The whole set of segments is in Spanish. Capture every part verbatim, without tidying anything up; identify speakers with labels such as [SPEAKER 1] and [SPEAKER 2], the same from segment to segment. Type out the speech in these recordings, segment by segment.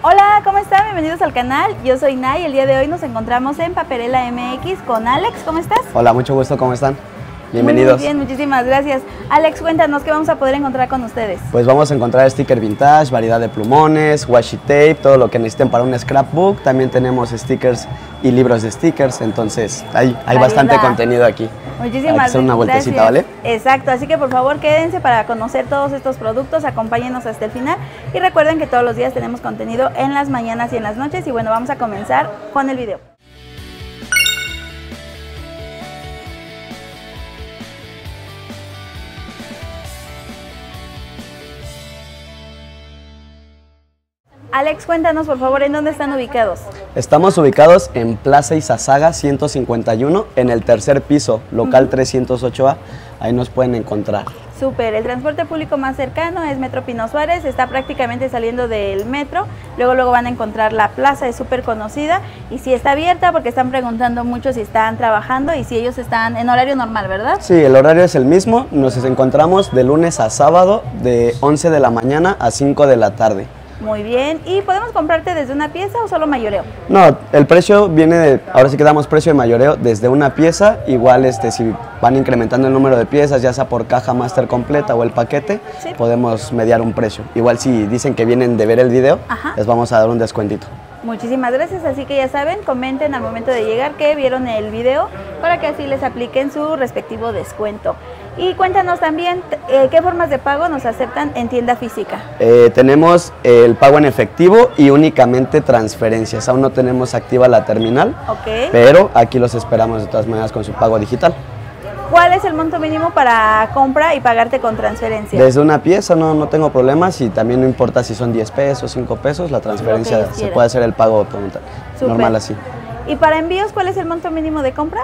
[SPEAKER 1] Hola, ¿cómo están? Bienvenidos al canal. Yo soy Nay y el día de hoy nos encontramos en Paperela M X con Alex. ¿Cómo estás?
[SPEAKER 2] Hola, mucho gusto, ¿cómo están? Bienvenidos.
[SPEAKER 1] Muy bien, muchísimas gracias. Alex, cuéntanos qué vamos a poder encontrar con ustedes.
[SPEAKER 2] Pues vamos a encontrar sticker vintage, variedad de plumones, washi tape, todo lo que necesiten para un scrapbook. También tenemos stickers y libros de stickers, entonces hay, hay bastante contenido aquí.
[SPEAKER 1] Muchísimas
[SPEAKER 2] gracias. Una vueltecita, ¿vale?
[SPEAKER 1] Exacto, así que por favor quédense para conocer todos estos productos, acompáñenos hasta el final y recuerden que todos los días tenemos contenido en las mañanas y en las noches y bueno, vamos a comenzar con el video. Alex, cuéntanos por favor, ¿en dónde están ubicados?
[SPEAKER 2] Estamos ubicados en Plaza Izazaga ciento cincuenta y uno, en el tercer piso, local uh-huh. trescientos ocho A, ahí nos pueden encontrar.
[SPEAKER 1] Súper, el transporte público más cercano es Metro Pino Suárez, está prácticamente saliendo del metro, luego luego van a encontrar la plaza, es súper conocida y sí está abierta porque están preguntando mucho si están trabajando y si ellos están en horario normal, ¿verdad?
[SPEAKER 2] Sí, el horario es el mismo, nos encontramos de lunes a sábado de once de la mañana a cinco de la tarde.
[SPEAKER 1] Muy bien, ¿y podemos comprarte desde una pieza o solo mayoreo?
[SPEAKER 2] No, el precio viene de, ahora sí que damos precio de mayoreo desde una pieza, igual este, si van incrementando el número de piezas, ya sea por caja máster completa o el paquete, ¿sí? Podemos mediar un precio. Igual si dicen que vienen de ver el video, ajá, les vamos a dar un descuentito.
[SPEAKER 1] Muchísimas gracias, así que ya saben, comenten al momento de llegar que vieron el video para que así les apliquen su respectivo descuento. Y cuéntanos también eh, qué formas de pago nos aceptan en tienda física.
[SPEAKER 2] Eh, tenemos el pago en efectivo y únicamente transferencias. Aún no tenemos activa la terminal, okay, pero aquí los esperamos de todas maneras con su pago digital.
[SPEAKER 1] ¿Cuál es el monto mínimo para compra y pagarte con transferencia?
[SPEAKER 2] Desde una pieza no, no tengo problemas y también no importa si son diez pesos, cinco pesos, la transferencia se puede hacer el pago normal así.
[SPEAKER 1] ¿Y para envíos cuál es el monto mínimo de compra?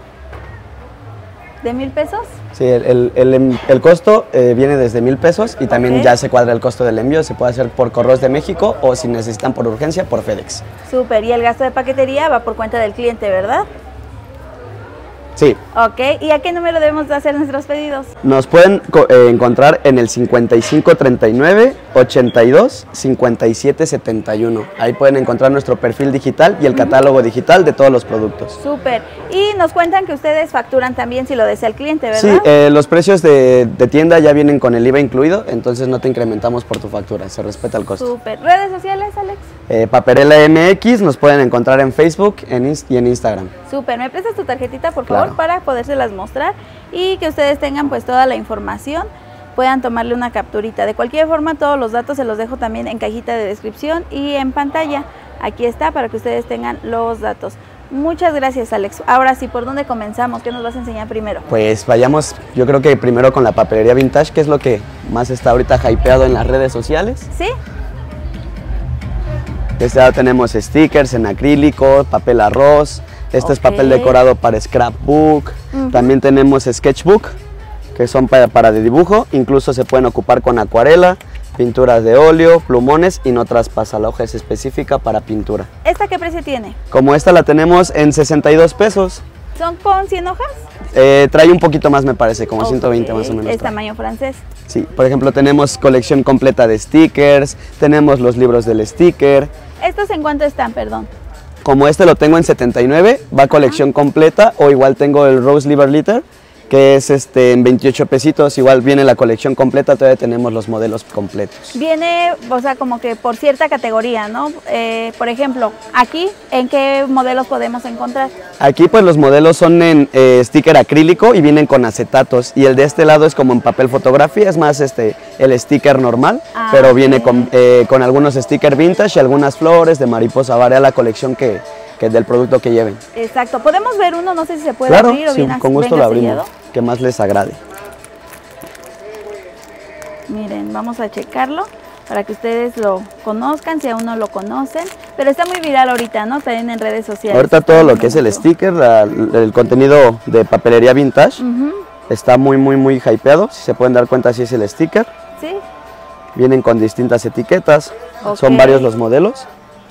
[SPEAKER 1] ¿De mil pesos?
[SPEAKER 2] Sí, el, el, el, el costo eh, viene desde mil pesos y también okay, ya se cuadra el costo del envío, se puede hacer por Correos de México o si necesitan por urgencia por FedEx.
[SPEAKER 1] Súper, y el gasto de paquetería va por cuenta del cliente, ¿verdad?
[SPEAKER 2] Sí.
[SPEAKER 1] Ok, ¿y a qué número debemos de hacer nuestros pedidos?
[SPEAKER 2] Nos pueden eh, encontrar en el cincuenta y cinco treinta y nueve, ochenta y dos, cincuenta y siete setenta y uno. Ahí pueden encontrar nuestro perfil digital y el catálogo uh-huh. digital de todos los productos.
[SPEAKER 1] Súper. Y nos cuentan que ustedes facturan también si lo desea el cliente, ¿verdad?
[SPEAKER 2] Sí, eh, los precios de, de tienda ya vienen con el I V A incluido, entonces no te incrementamos por tu factura, se respeta el costo.
[SPEAKER 1] Súper. ¿Redes sociales, Alex?
[SPEAKER 2] Eh, Paperela M X, nos pueden encontrar en Facebook en y en Instagram.
[SPEAKER 1] Súper. ¿Me prestas tu tarjetita, por favor? Claro. Para podérselas mostrar y que ustedes tengan pues toda la información, puedan tomarle una capturita. De cualquier forma, todos los datos se los dejo también en cajita de descripción y en pantalla. Aquí está para que ustedes tengan los datos. Muchas gracias, Alex. Ahora sí, ¿por dónde comenzamos? ¿Qué nos vas a enseñar primero?
[SPEAKER 2] Pues vayamos, yo creo que primero con la papelería vintage, que es lo que más está ahorita hypeado en las redes sociales.
[SPEAKER 1] ¿Sí?
[SPEAKER 2] De este lado tenemos stickers en acrílico, papel arroz. Este okay. es papel decorado para scrapbook, uh-huh. también tenemos sketchbook, que son para, para de dibujo, incluso se pueden ocupar con acuarela, pinturas de óleo, plumones y no traspasa, la hoja es específica para pintura.
[SPEAKER 1] ¿Esta qué precio tiene?
[SPEAKER 2] Como esta la tenemos en sesenta y dos pesos.
[SPEAKER 1] ¿Son con cien hojas?
[SPEAKER 2] Eh, trae un poquito más me parece, como okay. ciento veinte más o menos.
[SPEAKER 1] ¿Es tamaño francés?
[SPEAKER 2] Sí, por ejemplo tenemos colección completa de stickers, tenemos los libros del sticker.
[SPEAKER 1] ¿Estos en cuánto están, perdón?
[SPEAKER 2] Como este lo tengo en setenta y nueve, va colección completa, o igual tengo el Rose Liver Litter, que es este en veintiocho pesitos, igual viene la colección completa, todavía tenemos los modelos completos.
[SPEAKER 1] Viene, o sea, como que por cierta categoría, ¿no? Eh, por ejemplo, aquí, ¿en qué modelos podemos encontrar?
[SPEAKER 2] Aquí pues los modelos son en eh, sticker acrílico y vienen con acetatos, y el de este lado es como en papel fotografía, es más este el sticker normal, ah, pero viene okay. con, eh, con algunos stickers vintage y algunas flores de mariposa, varía la colección que, que del producto que lleven.
[SPEAKER 1] Exacto, podemos ver uno, no sé si se puede
[SPEAKER 2] claro,
[SPEAKER 1] abrir o
[SPEAKER 2] sí,
[SPEAKER 1] bien
[SPEAKER 2] con gusto lo abrimos, que más les agrade.
[SPEAKER 1] Miren, vamos a checarlo para que ustedes lo conozcan, si aún no lo conocen, pero está muy viral ahorita, ¿no? También en redes sociales.
[SPEAKER 2] Ahorita todo lo que es el sticker, la, el contenido de papelería vintage, uh-huh. está muy, muy, muy hypeado, si se pueden dar cuenta, así es el sticker.
[SPEAKER 1] Sí.
[SPEAKER 2] Vienen con distintas etiquetas, okay. son varios los modelos.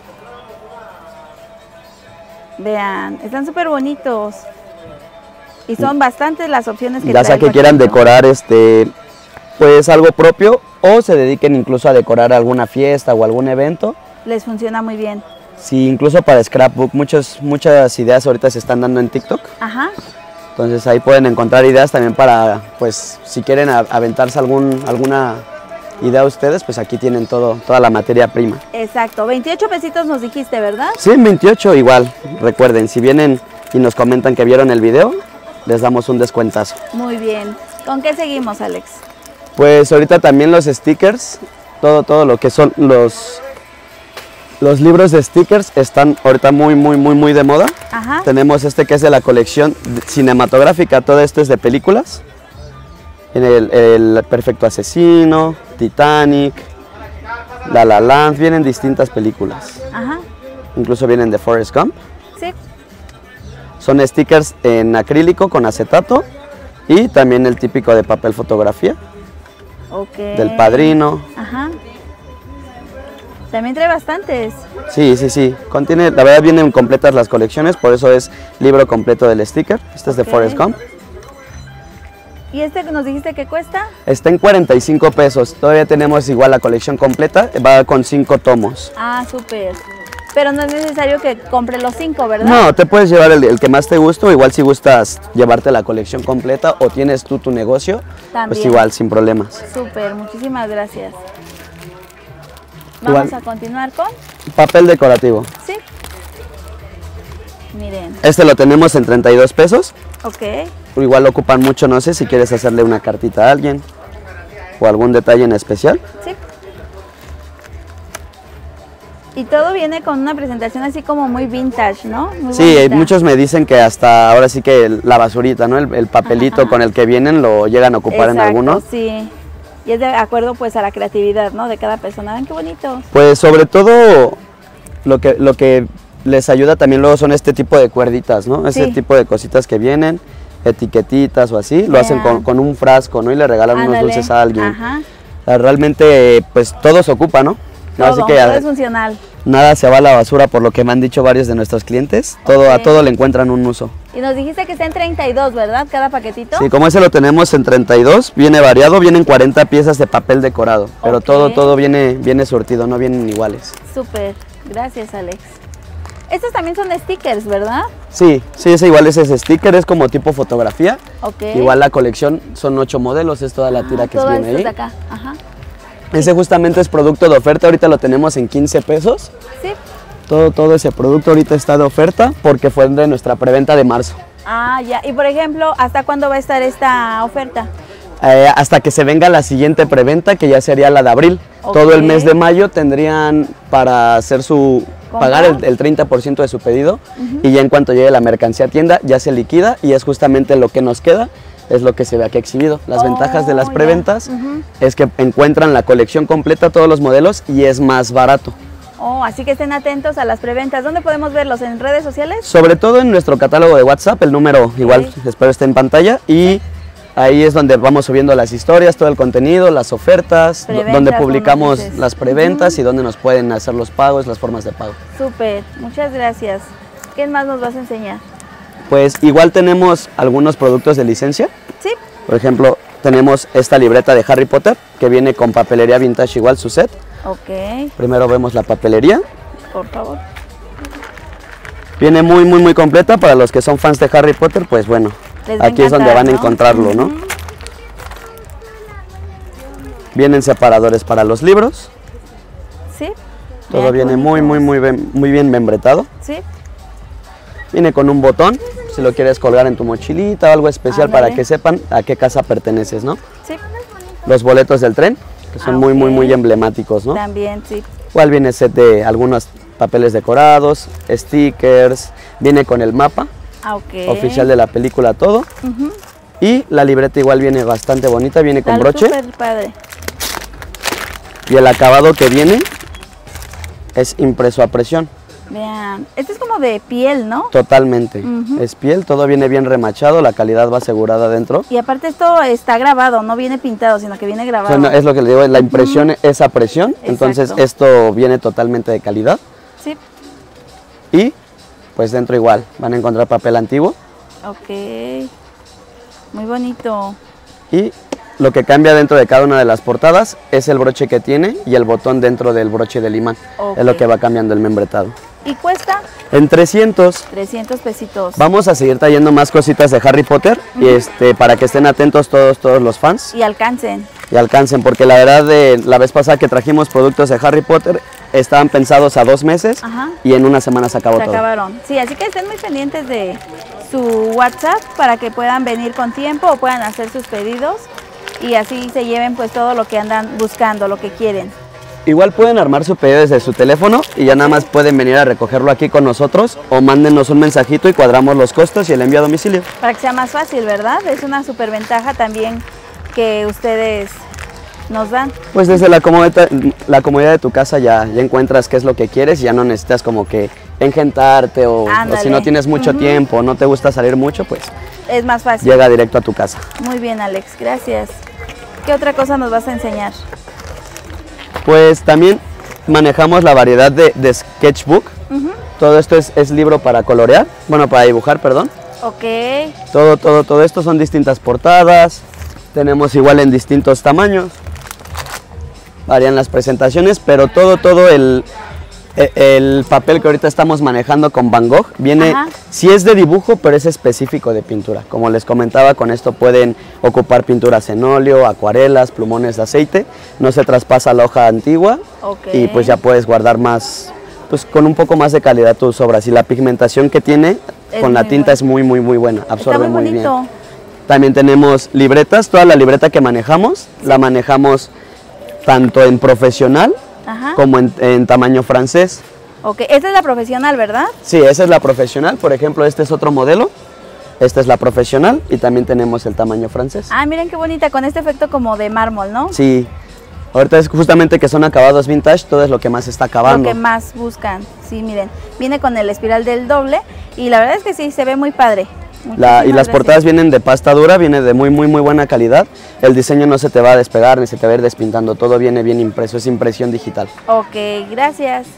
[SPEAKER 1] Vean, están súper bonitos. Y son bastantes las opciones que
[SPEAKER 2] ya sea que quieran decorar este pues algo propio o se dediquen incluso a decorar alguna fiesta o algún evento,
[SPEAKER 1] Les funciona muy bien.
[SPEAKER 2] Sí, incluso para scrapbook, muchos, muchas ideas ahorita se están dando en TikTok.
[SPEAKER 1] Ajá.
[SPEAKER 2] Entonces ahí pueden encontrar ideas también para, pues, si quieren aventarse algún, alguna idea ustedes, pues aquí tienen todo, toda la materia prima.
[SPEAKER 1] Exacto, veintiocho pesitos nos dijiste, ¿verdad?
[SPEAKER 2] Sí, veintiocho igual. Recuerden, si vienen y nos comentan que vieron el video, les damos un descuentazo.
[SPEAKER 1] Muy bien. ¿Con qué seguimos, Alex?
[SPEAKER 2] Pues ahorita también los stickers, todo, todo lo que son los... Los libros de stickers están ahorita muy, muy, muy, muy de moda.
[SPEAKER 1] Ajá.
[SPEAKER 2] Tenemos este que es de la colección cinematográfica, todo esto es de películas. Tiene el, el Perfecto Asesino, Titanic, La La Land, vienen distintas películas.
[SPEAKER 1] Ajá.
[SPEAKER 2] Incluso vienen de Forrest Gump.
[SPEAKER 1] Sí.
[SPEAKER 2] Son stickers en acrílico con acetato y también el típico de papel fotografía.
[SPEAKER 1] Ok.
[SPEAKER 2] Del Padrino.
[SPEAKER 1] Ajá. También trae bastantes.
[SPEAKER 2] Sí, sí, sí. Contiene, la verdad vienen completas las colecciones, por eso es libro completo del sticker. Este es de
[SPEAKER 1] Ok.
[SPEAKER 2] Forrest Gump.
[SPEAKER 1] ¿Y este que nos dijiste que cuesta?
[SPEAKER 2] Está en cuarenta y cinco pesos. Todavía tenemos igual la colección completa, va con cinco tomos.
[SPEAKER 1] Ah, súper. Pero no es necesario que compre los cinco, ¿verdad?
[SPEAKER 2] No, te puedes llevar el, el que más te guste, o igual si gustas llevarte la colección completa o tienes tú tu negocio,
[SPEAKER 1] También.
[SPEAKER 2] pues igual, sin problemas.
[SPEAKER 1] Súper, muchísimas gracias.
[SPEAKER 2] Igual.
[SPEAKER 1] Vamos a continuar con...
[SPEAKER 2] Papel decorativo.
[SPEAKER 1] Sí. Miren.
[SPEAKER 2] Este lo tenemos en treinta y dos pesos.
[SPEAKER 1] Ok.
[SPEAKER 2] Igual lo ocupan mucho, no sé, si quieres hacerle una cartita a alguien o algún detalle en especial.
[SPEAKER 1] Sí. Y todo viene con una presentación así como muy vintage, ¿no? Muy
[SPEAKER 2] Sí,
[SPEAKER 1] bonita.
[SPEAKER 2] muchos me dicen que hasta ahora sí que el- la basurita, ¿no? El, el papelito
[SPEAKER 1] Ajá.
[SPEAKER 2] con el que vienen lo llegan a ocupar en
[SPEAKER 1] Exacto,
[SPEAKER 2] algunos.
[SPEAKER 1] sí. Y es de acuerdo pues a la creatividad, ¿no? De cada persona. Ven qué bonito.
[SPEAKER 2] Pues sobre todo lo que, lo que les ayuda también luego son este tipo de cuerditas, ¿no? Ese
[SPEAKER 1] Sí.
[SPEAKER 2] tipo de cositas que vienen, etiquetitas o así, lo hacen
[SPEAKER 1] Vean.
[SPEAKER 2] con, con un frasco, ¿no? Y le regalan unos
[SPEAKER 1] Ándale.
[SPEAKER 2] dulces a alguien.
[SPEAKER 1] Ajá.
[SPEAKER 2] O sea, realmente pues todo se ocupa, ¿no?
[SPEAKER 1] Todo,
[SPEAKER 2] Así que
[SPEAKER 1] todo
[SPEAKER 2] a-
[SPEAKER 1] es funcional.
[SPEAKER 2] nada se va a la basura, por lo que me han dicho varios de nuestros clientes. Todo, a
[SPEAKER 1] Ok.
[SPEAKER 2] todo le encuentran un uso.
[SPEAKER 1] Y nos dijiste que está en treinta y dos, ¿verdad? Cada paquetito.
[SPEAKER 2] Sí, como ese lo tenemos en treinta y dos, viene variado, vienen cuarenta piezas de papel decorado, pero
[SPEAKER 1] Ok.
[SPEAKER 2] todo, todo viene, viene surtido, no vienen iguales.
[SPEAKER 1] Súper. Gracias, Alex. Estos también son stickers, ¿verdad?
[SPEAKER 2] Sí, sí, ese igual es ese sticker, es como tipo fotografía.
[SPEAKER 1] Ok.
[SPEAKER 2] Igual la colección son ocho modelos, es toda la tira
[SPEAKER 1] Ah,
[SPEAKER 2] que
[SPEAKER 1] todo
[SPEAKER 2] viene
[SPEAKER 1] esto
[SPEAKER 2] ahí.
[SPEAKER 1] de acá. Ajá.
[SPEAKER 2] Ese justamente es producto de oferta, ahorita lo tenemos en quince pesos.
[SPEAKER 1] Sí.
[SPEAKER 2] Todo, todo ese producto ahorita está de oferta porque fue de nuestra preventa de marzo.
[SPEAKER 1] Ah, ya. Y por ejemplo, ¿hasta cuándo va a estar esta oferta?
[SPEAKER 2] Eh, hasta que se venga la siguiente preventa, que ya sería la de abril.
[SPEAKER 1] Ok.
[SPEAKER 2] Todo el mes de mayo tendrían para hacer su
[SPEAKER 1] ¿Compra?
[SPEAKER 2] pagar el, el treinta por ciento de su pedido y ya en cuanto llegue la mercancía a tienda ya se liquida y es justamente lo que nos queda, es lo que se ve aquí exhibido. Las
[SPEAKER 1] Oh,
[SPEAKER 2] ventajas de las
[SPEAKER 1] ya.
[SPEAKER 2] preventas
[SPEAKER 1] Ujú.
[SPEAKER 2] es que encuentran la colección completa, todos los modelos y es más barato.
[SPEAKER 1] Oh, así que estén atentos a las preventas. ¿Dónde podemos verlos? ¿En redes sociales?
[SPEAKER 2] Sobre todo en nuestro catálogo de WhatsApp, el número igual espero esté en pantalla y ahí es donde vamos subiendo las historias, todo el contenido, las ofertas, do-
[SPEAKER 1] Preventas,
[SPEAKER 2] donde
[SPEAKER 1] como
[SPEAKER 2] publicamos
[SPEAKER 1] dices.
[SPEAKER 2] las preventas y donde nos pueden hacer los pagos, las formas de pago.
[SPEAKER 1] Súper. Muchas gracias. ¿Qué más nos vas a enseñar?
[SPEAKER 2] Pues igual tenemos algunos productos de licencia,
[SPEAKER 1] Sí.
[SPEAKER 2] por ejemplo tenemos esta libreta de Harry Potter que viene con papelería vintage igual su set.
[SPEAKER 1] Ok.
[SPEAKER 2] Primero vemos la papelería,
[SPEAKER 1] Por favor.
[SPEAKER 2] viene muy muy muy completa para los que son fans de Harry Potter, pues bueno,
[SPEAKER 1] Les va a
[SPEAKER 2] aquí es donde
[SPEAKER 1] encantar,
[SPEAKER 2] van a
[SPEAKER 1] ¿no?
[SPEAKER 2] encontrarlo, ¿no?
[SPEAKER 1] Ujú.
[SPEAKER 2] Vienen separadores para los libros,
[SPEAKER 1] Sí.
[SPEAKER 2] todo
[SPEAKER 1] Vean qué
[SPEAKER 2] viene muy muy
[SPEAKER 1] bonitos.
[SPEAKER 2] muy bien, muy bien membretado.
[SPEAKER 1] Sí.
[SPEAKER 2] Viene con un botón, si lo quieres colgar en tu mochilita o algo especial para
[SPEAKER 1] Ándale.
[SPEAKER 2] que sepan a qué casa perteneces, ¿no?
[SPEAKER 1] Sí.
[SPEAKER 2] Los boletos del tren, que son
[SPEAKER 1] Ah,
[SPEAKER 2] muy muy
[SPEAKER 1] ok.
[SPEAKER 2] muy emblemáticos, ¿no?
[SPEAKER 1] También, sí.
[SPEAKER 2] Igual viene set de algunos papeles decorados, stickers, viene con el mapa
[SPEAKER 1] Ah, ok.
[SPEAKER 2] oficial de la película, todo.
[SPEAKER 1] Ujú.
[SPEAKER 2] Y la libreta igual viene bastante bonita, viene con
[SPEAKER 1] Está
[SPEAKER 2] broche.
[SPEAKER 1] súper padre.
[SPEAKER 2] Y el acabado que viene es impreso a presión,
[SPEAKER 1] Vean. Este es como de piel, ¿no?
[SPEAKER 2] totalmente.
[SPEAKER 1] Ujú.
[SPEAKER 2] Es piel, todo viene bien remachado, la calidad va asegurada dentro.
[SPEAKER 1] Y aparte esto está grabado, no viene pintado, sino que viene grabado.
[SPEAKER 2] Bueno, es lo que le digo, la impresión es a presión, entonces
[SPEAKER 1] Exacto.
[SPEAKER 2] esto viene totalmente de calidad.
[SPEAKER 1] Sí.
[SPEAKER 2] Y pues dentro igual van a encontrar papel antiguo
[SPEAKER 1] Ok. Muy bonito.
[SPEAKER 2] y lo que cambia dentro de cada una de las portadas es el broche que tiene y el botón dentro del broche del imán. Okay. Es lo que va cambiando el membretado.
[SPEAKER 1] ¿Y cuesta?
[SPEAKER 2] En trescientos.
[SPEAKER 1] trescientos pesitos.
[SPEAKER 2] Vamos a seguir trayendo más cositas de Harry Potter, uh-huh. y este, para que estén atentos todos, todos los fans.
[SPEAKER 1] Y alcancen.
[SPEAKER 2] Y alcancen, porque la verdad de la vez pasada que trajimos productos de Harry Potter, estaban pensados a dos meses, ajá. y en una semana se acabó
[SPEAKER 1] se
[SPEAKER 2] todo.
[SPEAKER 1] Se acabaron. Sí, así que estén muy pendientes de su WhatsApp para que puedan venir con tiempo o puedan hacer sus pedidos y así se lleven pues todo lo que andan buscando, lo que quieren.
[SPEAKER 2] Igual pueden armar su pedido desde su teléfono y ya nada más pueden venir a recogerlo aquí con nosotros o mándenos un mensajito y cuadramos los costos y el envío a domicilio.
[SPEAKER 1] Para que sea más fácil, ¿verdad? Es una super ventaja también que ustedes nos dan.
[SPEAKER 2] Pues desde la comodidad, la comodidad de tu casa ya, ya encuentras qué es lo que quieres y ya no necesitas como que engentarte o, o si no tienes mucho uh-huh. tiempo, no te gusta salir mucho, pues
[SPEAKER 1] es más fácil.
[SPEAKER 2] Llega directo a tu casa.
[SPEAKER 1] Muy bien, Alex, gracias. ¿Qué otra cosa nos vas a enseñar?
[SPEAKER 2] Pues también manejamos la variedad de, de sketchbook. Uh-huh. Todo esto es, es libro para colorear, bueno, para dibujar, perdón.
[SPEAKER 1] Ok.
[SPEAKER 2] Todo, todo, todo esto son distintas portadas. Tenemos igual en distintos tamaños. Varían las presentaciones, pero todo, todo el, el papel que ahorita estamos manejando con Van Gogh viene, ajá. sí es de dibujo, pero es específico de pintura. Como les comentaba, con esto pueden ocupar pinturas en óleo, acuarelas, plumones de aceite. No se traspasa la hoja antigua, okay. y pues ya puedes guardar más, pues con un poco más de calidad tus obras. Y la pigmentación que tiene es con la tinta buena. Es muy, muy, muy buena. Absorbe muy, muy bien. También tenemos libretas. Toda la libreta que manejamos, sí. la manejamos tanto en profesional, ajá. como en, en tamaño francés.
[SPEAKER 1] Ok, esta es la profesional, ¿verdad?
[SPEAKER 2] Sí, esa es la profesional. Por ejemplo, este es otro modelo. Esta es la profesional y también tenemos el tamaño francés.
[SPEAKER 1] Ah, miren qué bonita, con este efecto como de mármol, ¿no?
[SPEAKER 2] Sí. Ahorita es justamente que son acabados vintage, todo es lo que más se está acabando.
[SPEAKER 1] Lo que más buscan, sí, miren. Viene con el espiral del doble y la verdad es que sí, se ve muy padre.
[SPEAKER 2] La, y las gracias. Portadas vienen de pasta dura, viene de muy muy muy buena calidad. El diseño no se te va a despegar ni se te va a ir despintando, todo viene bien impreso, es impresión digital.
[SPEAKER 1] Ok, gracias.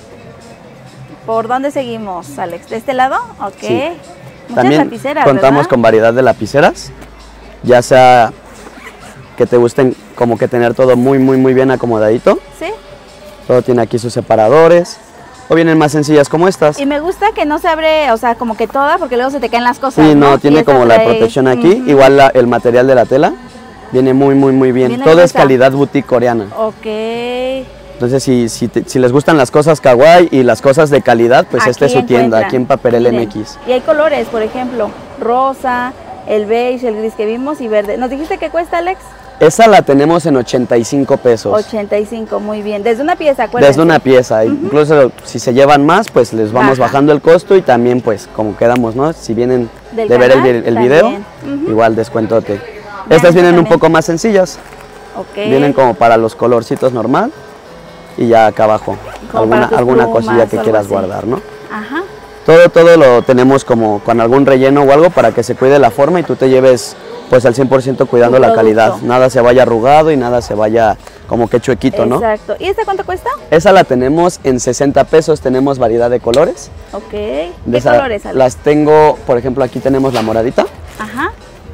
[SPEAKER 1] ¿Por dónde seguimos, Alex? ¿De este lado? Ok. Sí. Muchas
[SPEAKER 2] También
[SPEAKER 1] lapiceras,
[SPEAKER 2] contamos
[SPEAKER 1] ¿verdad?
[SPEAKER 2] con variedad de lapiceras, ya sea que te gusten como que tener todo muy muy muy bien acomodadito.
[SPEAKER 1] Sí.
[SPEAKER 2] Todo tiene aquí sus separadores. O vienen más sencillas como estas.
[SPEAKER 1] Y me gusta que no se abre, o sea, como que toda, porque luego se te caen las cosas.
[SPEAKER 2] Sí, no,
[SPEAKER 1] ¿no?
[SPEAKER 2] tiene como la protección aquí. Uh-huh. Igual la, el material de la tela viene muy, muy, muy bien. Todo es calidad boutique coreana.
[SPEAKER 1] Ok.
[SPEAKER 2] Entonces, si, si, te, si les gustan las cosas kawaii y las cosas de calidad, pues aquí esta es su tienda, aquí en Paperel Miren. M X.
[SPEAKER 1] Y hay colores, por ejemplo, rosa, el beige, el gris que vimos y verde. ¿Nos dijiste qué cuesta, Alex?
[SPEAKER 2] Esa la tenemos en ochenta y cinco pesos.
[SPEAKER 1] ochenta y cinco, muy bien. Desde una pieza, acuérdense.
[SPEAKER 2] Desde una pieza. Uh-huh. Incluso si se llevan más, pues les vamos Baja. bajando el costo y también, pues, como quedamos, ¿no? Si vienen Del de canal, ver el, el video, uh-huh. igual descuentote. Ya Estas vienen también. un poco más sencillas.
[SPEAKER 1] Okay.
[SPEAKER 2] Vienen como para los colorcitos normal y ya acá abajo alguna, alguna plumas, cosilla que quieras así. guardar, ¿no?
[SPEAKER 1] Ajá.
[SPEAKER 2] Todo, todo lo tenemos como con algún relleno o algo para que se cuide la forma y tú te lleves pues al cien por ciento cuidando la calidad. Nada se vaya arrugado y nada se vaya como que chuequito, ¿no?
[SPEAKER 1] Exacto. ¿Y esta cuánto cuesta?
[SPEAKER 2] Esa la tenemos en sesenta pesos, tenemos variedad de colores.
[SPEAKER 1] Ok. ¿Qué esa, colores, Alex?
[SPEAKER 2] Las tengo, por ejemplo, aquí tenemos la moradita.
[SPEAKER 1] Ajá.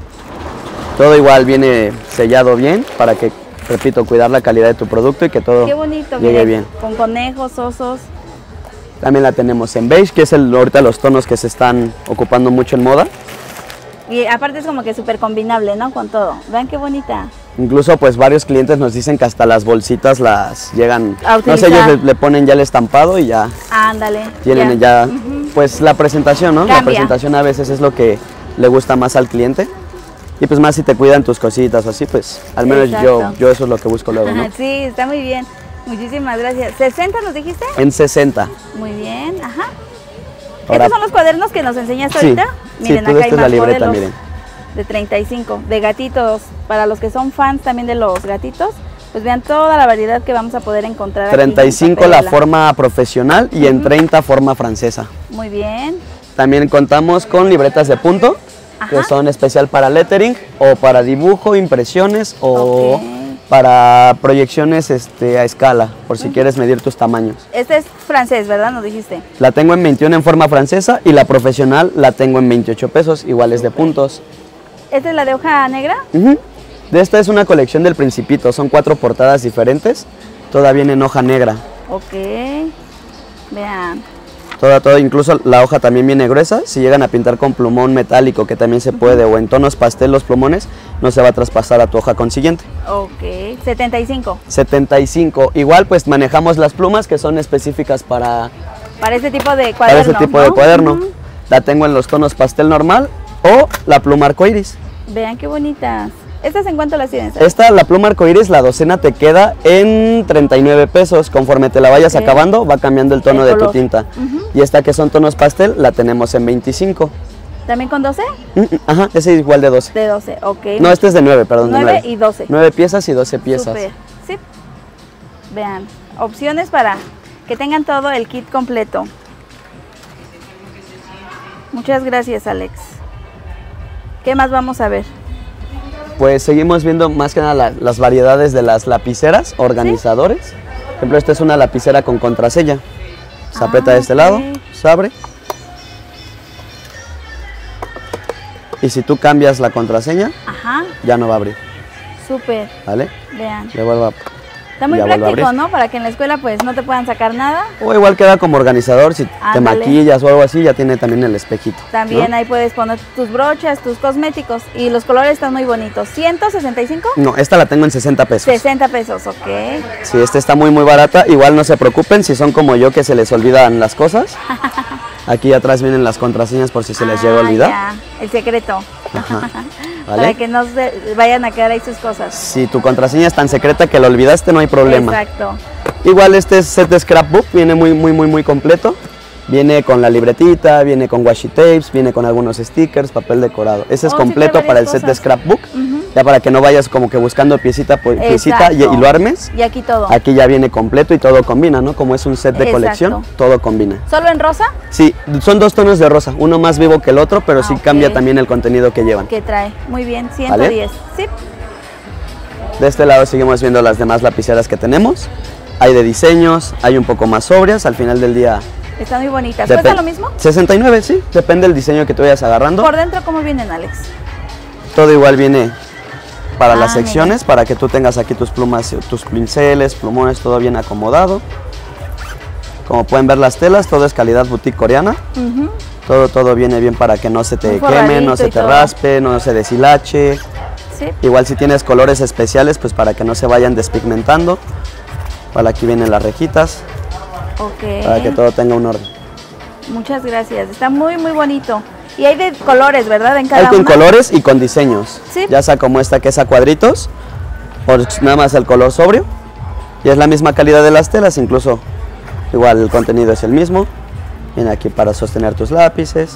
[SPEAKER 2] Todo igual viene sellado bien para que, repito, cuidar la calidad de tu producto y que todo
[SPEAKER 1] Qué bonito,
[SPEAKER 2] llegue
[SPEAKER 1] mire,
[SPEAKER 2] bien.
[SPEAKER 1] Con conejos, osos.
[SPEAKER 2] También la tenemos en beige, que es el, ahorita los tonos que se están ocupando mucho en moda.
[SPEAKER 1] Y aparte es como que súper combinable, ¿no? Con todo. Vean qué bonita.
[SPEAKER 2] Incluso pues varios clientes nos dicen que hasta las bolsitas las llegan,
[SPEAKER 1] a
[SPEAKER 2] no sé, ellos le, le ponen ya el estampado y ya.
[SPEAKER 1] Ándale.
[SPEAKER 2] Tienen ya, ya
[SPEAKER 1] uh-huh.
[SPEAKER 2] pues la presentación, ¿no?
[SPEAKER 1] Cambia.
[SPEAKER 2] La presentación a veces es lo que le gusta más al cliente. Y pues más si te cuidan tus cositas o así, pues al menos yo, yo eso es lo que busco luego, ¿no?
[SPEAKER 1] Sí, está muy bien. Muchísimas gracias. ¿sesenta nos dijiste?
[SPEAKER 2] En sesenta.
[SPEAKER 1] Muy bien, ajá.
[SPEAKER 2] Ahora,
[SPEAKER 1] ¿estos son los cuadernos que nos enseñaste
[SPEAKER 2] sí,
[SPEAKER 1] ahorita? Miren,
[SPEAKER 2] sí,
[SPEAKER 1] acá hay
[SPEAKER 2] esta
[SPEAKER 1] más
[SPEAKER 2] es la libreta,
[SPEAKER 1] modelos
[SPEAKER 2] miren.
[SPEAKER 1] De treinta y cinco, de gatitos. Para los que son fans también de los gatitos, pues vean toda la variedad que vamos a poder encontrar.
[SPEAKER 2] treinta y cinco
[SPEAKER 1] aquí
[SPEAKER 2] la forma profesional y uh-huh. en treinta forma francesa.
[SPEAKER 1] Muy bien.
[SPEAKER 2] También contamos con libretas de punto, Ajá. que son especial para lettering o para dibujo, impresiones o okay. para proyecciones este, a escala, por si uh-huh. quieres medir tus tamaños.
[SPEAKER 1] Este es francés, ¿verdad? Nos dijiste.
[SPEAKER 2] La tengo en veintiuno en forma francesa y la profesional la tengo en veintiocho pesos, iguales de puntos.
[SPEAKER 1] ¿Esta es la de hoja negra?
[SPEAKER 2] Uh-huh. De esta es una colección del Principito, son cuatro portadas diferentes, toda viene en hoja negra.
[SPEAKER 1] Ok, vean.
[SPEAKER 2] Toda, toda, incluso la hoja también viene gruesa, si llegan a pintar con plumón metálico, que también se puede, uh-huh. o en tonos pastel los plumones, no se va a traspasar a tu hoja consiguiente.
[SPEAKER 1] Ok, setenta y cinco.
[SPEAKER 2] setenta y cinco, igual pues manejamos las plumas que son específicas para...
[SPEAKER 1] Para este tipo de cuaderno,
[SPEAKER 2] Para ese tipo
[SPEAKER 1] ¿no?
[SPEAKER 2] de cuaderno. Uh-huh. La tengo en los tonos pastel normal o la pluma arcoiris.
[SPEAKER 1] Vean qué bonitas. ¿Estas en cuánto las tienes?
[SPEAKER 2] Esta, la pluma arcoiris, la docena te queda en treinta y nueve pesos. Conforme te la vayas okay. acabando, va cambiando el tono el de tu tinta. Uh-huh. Y esta que son tonos pastel, la tenemos en veinticinco.
[SPEAKER 1] ¿También con doce?
[SPEAKER 2] Ajá, ese es igual de doce.
[SPEAKER 1] De doce, ok.
[SPEAKER 2] No, este es de nueve, perdón.
[SPEAKER 1] nueve,
[SPEAKER 2] de nueve
[SPEAKER 1] y doce.
[SPEAKER 2] nueve piezas y doce piezas.
[SPEAKER 1] Super. Sí. Vean, opciones para que tengan todo el kit completo. Muchas gracias, Alex. ¿Qué más vamos a ver?
[SPEAKER 2] Pues seguimos viendo más que nada la, las variedades de las lapiceras, organizadores. ¿Sí? Por ejemplo, esta es una lapicera con contrasella. Se aprieta ah, de este okay. lado, se abre. Y si tú cambias la contraseña,
[SPEAKER 1] Ajá.
[SPEAKER 2] ya no va a abrir.
[SPEAKER 1] Súper.
[SPEAKER 2] ¿Vale?
[SPEAKER 1] Vean.
[SPEAKER 2] Le vuelvo a...
[SPEAKER 1] Está muy práctico, ¿no? Para que en la escuela pues no te puedan sacar nada.
[SPEAKER 2] O igual queda como organizador, si Ándale. te maquillas o algo así, ya tiene también el espejito.
[SPEAKER 1] También
[SPEAKER 2] ¿no?
[SPEAKER 1] ahí puedes poner tus brochas, tus cosméticos y los colores están muy bonitos. ¿ciento sesenta y cinco?
[SPEAKER 2] No, esta la tengo en sesenta pesos.
[SPEAKER 1] sesenta pesos, ok.
[SPEAKER 2] Sí, esta está muy muy barata. Igual no se preocupen si son como yo que se les olvidan las cosas. Aquí atrás vienen las contraseñas por si se les ah, llega a olvidar.
[SPEAKER 1] Ya. El secreto.
[SPEAKER 2] Ajá. ¿Vale?
[SPEAKER 1] Para que no se vayan a quedar ahí sus cosas.
[SPEAKER 2] Si tu contraseña es tan secreta que la olvidaste, no hay problema.
[SPEAKER 1] Exacto.
[SPEAKER 2] Igual este set de scrapbook viene muy muy muy muy completo. Viene con la libretita, viene con washi tapes, viene con algunos stickers, papel decorado. Ese es oh, completo sí, para el cosas. set de scrapbook. Uh-huh. Ya para que no vayas como que buscando piecita por piecita y, y lo armes.
[SPEAKER 1] Y aquí todo.
[SPEAKER 2] Aquí ya viene completo y todo combina, ¿no? Como es un set de Exacto. colección, todo combina.
[SPEAKER 1] ¿Solo en rosa?
[SPEAKER 2] Sí, son dos tonos de rosa, uno más vivo que el otro, pero ah, sí okay. cambia también el contenido que llevan.
[SPEAKER 1] Que trae, muy bien, ciento diez. ¿Vale? Sí.
[SPEAKER 2] De este lado seguimos viendo las demás lapiceras que tenemos. Hay de diseños, hay un poco más sobrias, al final del día...
[SPEAKER 1] Están muy bonitas. ¿Cuesta lo mismo?
[SPEAKER 2] sesenta y nueve, sí, depende del diseño que tú vayas agarrando.
[SPEAKER 1] ¿Por dentro cómo vienen, Alex?
[SPEAKER 2] Todo igual viene para ah, las secciones, mira. para que tú tengas aquí tus plumas, tus pinceles, plumones, todo bien acomodado. Como pueden ver las telas, todo es calidad boutique coreana. Uh-huh. Todo, todo viene bien para que no se te queme, no se te todo. raspe, no se deshilache. Sí. Igual si tienes colores especiales, pues para que no se vayan despigmentando. Para aquí vienen las rejitas.
[SPEAKER 1] Okay.
[SPEAKER 2] Para que todo tenga un orden.
[SPEAKER 1] Muchas gracias, está muy muy bonito. Y hay de colores, ¿verdad? En cada
[SPEAKER 2] Hay con
[SPEAKER 1] una.
[SPEAKER 2] colores y con diseños. ¿Sí? Ya sea como esta que es a cuadritos, o nada más el color sobrio. Y es la misma calidad de las telas, incluso igual el contenido es el mismo. Viene aquí para sostener tus lápices.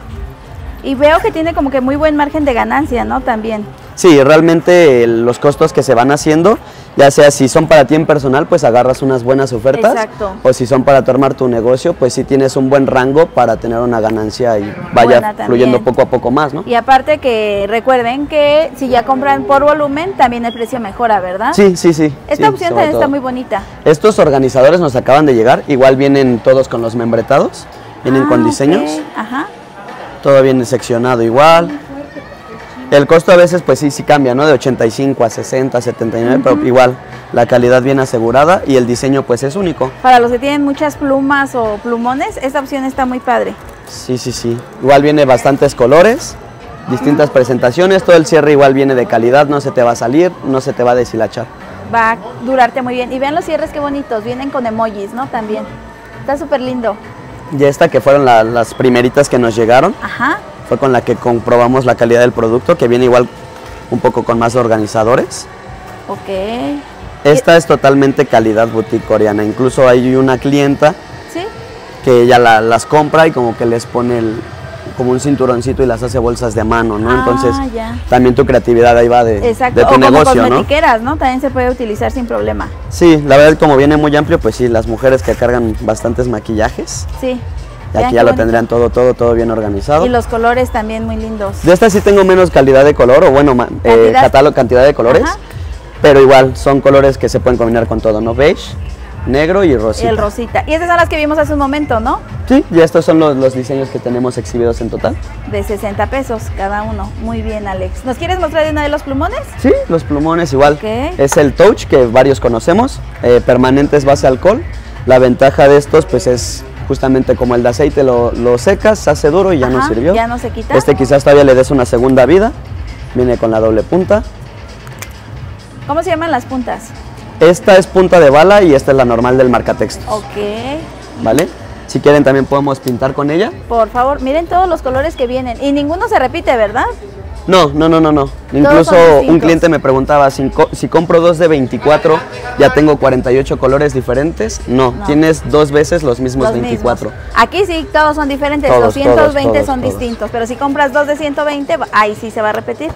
[SPEAKER 1] Y veo que tiene como que muy buen margen de ganancia, ¿no? También.
[SPEAKER 2] Sí, realmente los costos que se van haciendo, ya sea si son para ti en personal, pues agarras unas buenas ofertas. Exacto. O si son para tu armar tu negocio, pues sí tienes un buen rango para tener una ganancia y vaya fluyendo poco a poco más, ¿no?
[SPEAKER 1] Y aparte que recuerden que si ya compran por volumen, también el precio mejora, ¿verdad?
[SPEAKER 2] Sí, sí, sí.
[SPEAKER 1] Esta
[SPEAKER 2] sí,
[SPEAKER 1] opción también todo. está muy bonita.
[SPEAKER 2] Estos organizadores nos acaban de llegar, igual vienen todos con los membretados, vienen ah, con diseños.
[SPEAKER 1] Okay. Ajá.
[SPEAKER 2] Todo viene seccionado igual. El costo a veces pues sí, sí cambia, ¿no? De ochenta y cinco a sesenta, setenta y nueve, uh-huh. pero igual la calidad bien asegurada y el diseño pues es único.
[SPEAKER 1] Para los que tienen muchas plumas o plumones, esta opción está muy padre.
[SPEAKER 2] Sí, sí, sí. Igual viene bastantes colores, distintas uh-huh. presentaciones, todo el cierre igual viene de calidad, no se te va a salir, no se te va a deshilachar.
[SPEAKER 1] Va a durarte muy bien. Y vean los cierres qué bonitos, vienen con emojis, ¿no? También. Está súper lindo.
[SPEAKER 2] Y esta que fueron la, las primeritas que nos llegaron,
[SPEAKER 1] Ajá.
[SPEAKER 2] fue con la que comprobamos la calidad del producto, que viene igual un poco con más organizadores.
[SPEAKER 1] Ok.
[SPEAKER 2] Esta es totalmente calidad boutique coreana, incluso hay una clienta
[SPEAKER 1] ¿Sí?
[SPEAKER 2] que ella la, las compra y como que les pone el, como un cinturoncito y las hace bolsas de mano, ¿no?
[SPEAKER 1] Ah,
[SPEAKER 2] Entonces
[SPEAKER 1] ya.
[SPEAKER 2] también tu creatividad ahí va de,
[SPEAKER 1] Exacto.
[SPEAKER 2] de tu
[SPEAKER 1] o
[SPEAKER 2] negocio,
[SPEAKER 1] como cosmetiqueras, ¿no? ¿no? También se puede utilizar sin problema.
[SPEAKER 2] Sí, la verdad como viene muy amplio, pues sí, las mujeres que cargan bastantes maquillajes.
[SPEAKER 1] Sí.
[SPEAKER 2] Y aquí ya lo tendrían todo, todo, todo bien organizado.
[SPEAKER 1] Y los colores también muy lindos.
[SPEAKER 2] De esta sí tengo menos calidad de color, o bueno, eh, catálogo, cantidad de colores. Ajá. Pero igual, son colores que se pueden combinar con todo, ¿no? Beige, negro y rosita.
[SPEAKER 1] Y el rosita. Y esas son las que vimos hace un momento, ¿no?
[SPEAKER 2] Sí, y estos son los, los diseños que tenemos exhibidos en total.
[SPEAKER 1] De sesenta pesos cada uno. Muy bien, Alex. ¿Nos quieres mostrar de una de los plumones?
[SPEAKER 2] Sí, los plumones igual.
[SPEAKER 1] Okay.
[SPEAKER 2] Es el Touch, que varios conocemos, eh, permanentes base alcohol. La ventaja de estos pues es justamente como el de aceite, lo, lo secas, se hace duro y ya Ajá, no sirvió.
[SPEAKER 1] Ya no se quita.
[SPEAKER 2] Este quizás todavía le des una segunda vida. Viene con la doble punta.
[SPEAKER 1] ¿Cómo se llaman las puntas?
[SPEAKER 2] Esta es punta de bala y esta es la normal del marcatextos.
[SPEAKER 1] Ok.
[SPEAKER 2] ¿Vale? Si quieren también podemos pintar con ella.
[SPEAKER 1] Por favor, miren todos los colores que vienen. Y ninguno se repite, ¿verdad?
[SPEAKER 2] No, no, no, no, no. Incluso un cliente me preguntaba, si, co si compro dos de veinticuatro, ¿ya tengo cuarenta y ocho colores diferentes? No, no. Tienes dos veces los mismos los veinticuatro.
[SPEAKER 1] Mismos. Aquí sí, todos son diferentes,
[SPEAKER 2] todos,
[SPEAKER 1] los ciento veinte
[SPEAKER 2] todos,
[SPEAKER 1] son
[SPEAKER 2] todos.
[SPEAKER 1] distintos, pero si compras dos de ciento veinte, ahí sí se va a repetir.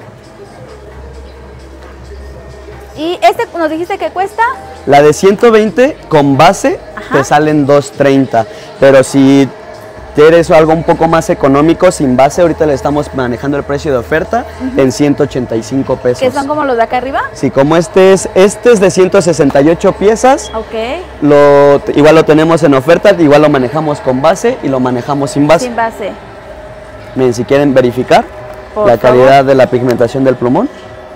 [SPEAKER 1] ¿Y este nos dijiste que cuesta?
[SPEAKER 2] La de ciento veinte con base Ajá. te salen dos treinta, pero si quieres algo un poco más económico sin base, ahorita le estamos manejando el precio de oferta uh-huh. en ciento ochenta y cinco pesos.
[SPEAKER 1] ¿Que son como los de acá arriba?
[SPEAKER 2] Sí, como este es, este es de ciento sesenta y ocho piezas.
[SPEAKER 1] Ok.
[SPEAKER 2] Lo, igual lo tenemos en oferta, igual lo manejamos con base y lo manejamos sin base.
[SPEAKER 1] Sin base.
[SPEAKER 2] Miren, si quieren verificar
[SPEAKER 1] Por
[SPEAKER 2] la
[SPEAKER 1] favor.
[SPEAKER 2] calidad de la pigmentación del plumón.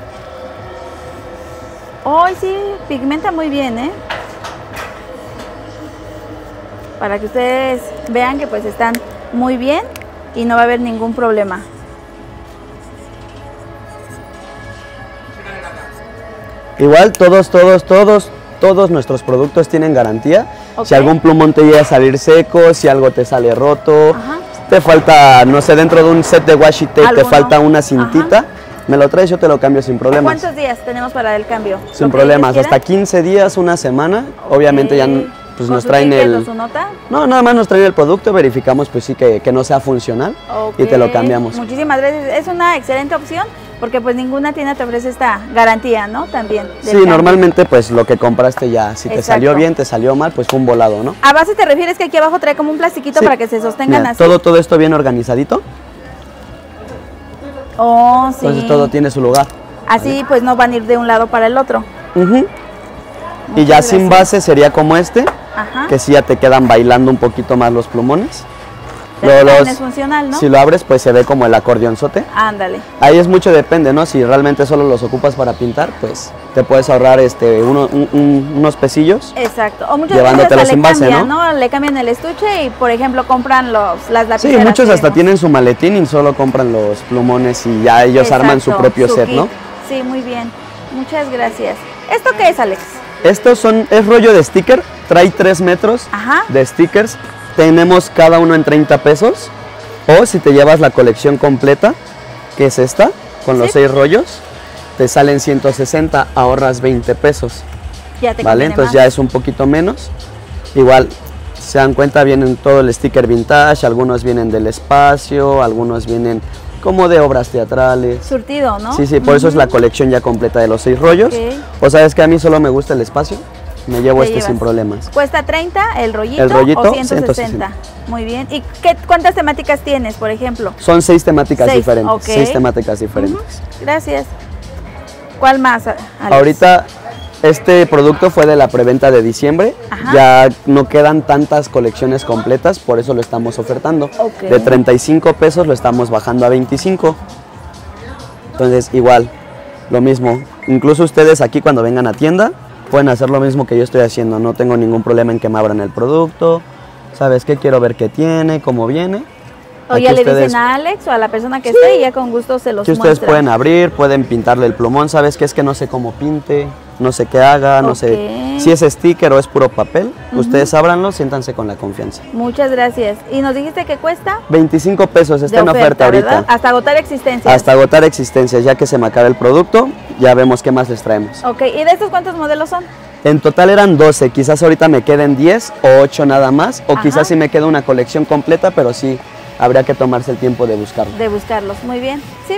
[SPEAKER 1] Hoy sí, pigmenta muy bien, ¿eh? Para que ustedes vean que pues están muy bien y no va a haber ningún problema.
[SPEAKER 2] Igual todos, todos, todos, todos nuestros productos tienen garantía.
[SPEAKER 1] Okay.
[SPEAKER 2] Si algún plumón te llega a salir seco, si algo te sale roto,
[SPEAKER 1] Ajá.
[SPEAKER 2] te falta, no sé, dentro de un set de washi tape te falta una cintita,
[SPEAKER 1] Ajá.
[SPEAKER 2] me lo traes, yo te lo cambio sin problemas.
[SPEAKER 1] ¿Cuántos días tenemos para el cambio?
[SPEAKER 2] Sin problemas, hasta quince días, una semana. Okay. Obviamente ya pues, nos traen el...
[SPEAKER 1] ¿Su nota?
[SPEAKER 2] No, nada más nos traen el producto, verificamos pues sí que, que no sea funcional okay. y te lo cambiamos.
[SPEAKER 1] Muchísimas gracias, es una excelente opción porque pues ninguna tienda te ofrece esta garantía, ¿no? También.
[SPEAKER 2] Sí, cambio. Normalmente pues lo que compraste ya, si Exacto. te salió bien, te salió mal, pues fue un volado, ¿no?
[SPEAKER 1] ¿A base te refieres que aquí abajo trae como un plastiquito sí. para que se sostengan
[SPEAKER 2] Mira,
[SPEAKER 1] así?
[SPEAKER 2] Todo, todo esto bien organizadito.
[SPEAKER 1] Oh, sí.
[SPEAKER 2] Entonces todo tiene su lugar.
[SPEAKER 1] Así ¿vale? Pues no van a ir de un lado para el otro.
[SPEAKER 2] Uh-huh. Y ya gracias. Sin base sería como este,
[SPEAKER 1] Ajá.
[SPEAKER 2] que sí ya te quedan bailando un poquito más los plumones.
[SPEAKER 1] Pero los, es funcional, ¿no?
[SPEAKER 2] Si lo abres, pues se ve como el acordeonzote.
[SPEAKER 1] Ándale.
[SPEAKER 2] Ahí es mucho depende, ¿no? Si realmente solo los ocupas para pintar, pues te puedes ahorrar este uno, un, un, unos pesillos.
[SPEAKER 1] Exacto. O muchos
[SPEAKER 2] llevándotelos
[SPEAKER 1] le
[SPEAKER 2] en base,
[SPEAKER 1] cambian,
[SPEAKER 2] ¿no?
[SPEAKER 1] ¿no? Le cambian el estuche y, por ejemplo, compran los, las lapiceras.
[SPEAKER 2] Sí, muchos hasta tienen su maletín y solo compran los plumones y ya ellos Exacto, arman su propio su set, kit. ¿no?
[SPEAKER 1] Sí, muy bien. Muchas gracias. ¿Esto qué es, Alex?
[SPEAKER 2] Estos son, es rollo de sticker, trae tres metros
[SPEAKER 1] Ajá.
[SPEAKER 2] de stickers. Tenemos cada uno en treinta pesos. O si te llevas la colección completa, que es esta, con los ¿Sí? seis rollos, te salen ciento sesenta, ahorras veinte pesos.
[SPEAKER 1] Ya te
[SPEAKER 2] ¿Vale? Entonces
[SPEAKER 1] más.
[SPEAKER 2] ya es un poquito menos. Igual, se dan cuenta, vienen todo el sticker vintage, algunos vienen del espacio, algunos vienen como de obras teatrales.
[SPEAKER 1] Surtido, ¿no?
[SPEAKER 2] Sí, sí, por uh-huh. eso es la colección ya completa de los seis rollos.
[SPEAKER 1] Okay.
[SPEAKER 2] O sabes que a mí solo me gusta el espacio, me llevo este
[SPEAKER 1] llevas?
[SPEAKER 2] sin problemas.
[SPEAKER 1] ¿Cuesta treinta el rollito,
[SPEAKER 2] el rollito
[SPEAKER 1] o ciento sesenta? ciento sesenta. Muy bien. ¿Y qué, cuántas temáticas tienes, por ejemplo?
[SPEAKER 2] Son seis temáticas
[SPEAKER 1] seis.
[SPEAKER 2] diferentes.
[SPEAKER 1] Okay.
[SPEAKER 2] Seis temáticas diferentes.
[SPEAKER 1] Uh-huh. Gracias. ¿Cuál más, Alex?
[SPEAKER 2] Ahorita este producto fue de la preventa de diciembre. Ajá. Ya no quedan tantas colecciones completas, por eso lo estamos ofertando.
[SPEAKER 1] Okay.
[SPEAKER 2] De treinta y cinco pesos lo estamos bajando a veinticinco. Entonces igual, lo mismo. Incluso ustedes aquí cuando vengan a tienda pueden hacer lo mismo que yo estoy haciendo. No tengo ningún problema en que me abran el producto. ¿Sabes qué? Quiero ver qué tiene, cómo viene.
[SPEAKER 1] O ya le ustedes... dicen a Alex o a la persona que sí. esté y ya con gusto se los
[SPEAKER 2] muestra.
[SPEAKER 1] Sí,
[SPEAKER 2] ustedes pueden abrir, pueden pintarle el plumón. ¿Sabes qué? Es que no sé cómo pinte, no sé qué haga, no
[SPEAKER 1] okay.
[SPEAKER 2] sé si es sticker o es puro papel. Uh-huh. Ustedes ábranlo, siéntanse con la confianza.
[SPEAKER 1] Muchas gracias. ¿Y nos dijiste que cuesta?
[SPEAKER 2] veinticinco pesos, está en oferta, oferta ahorita.
[SPEAKER 1] ¿verdad? Hasta agotar existencias.
[SPEAKER 2] Hasta agotar existencias, ya que se me acabe el producto, ya vemos qué más les traemos.
[SPEAKER 1] Ok, ¿y de estos cuántos modelos son?
[SPEAKER 2] En total eran doce, quizás ahorita me queden diez o ocho nada más, o Ajá. quizás sí me queda una colección completa, pero sí habría que tomarse el tiempo de buscarlos.
[SPEAKER 1] De buscarlos, muy bien, sí.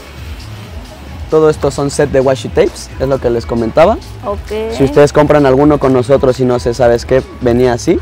[SPEAKER 2] Todo esto son set de washi tapes, es lo que les comentaba.
[SPEAKER 1] Ok.
[SPEAKER 2] Si ustedes compran alguno con nosotros y no sé, ¿sabes qué? Venía así.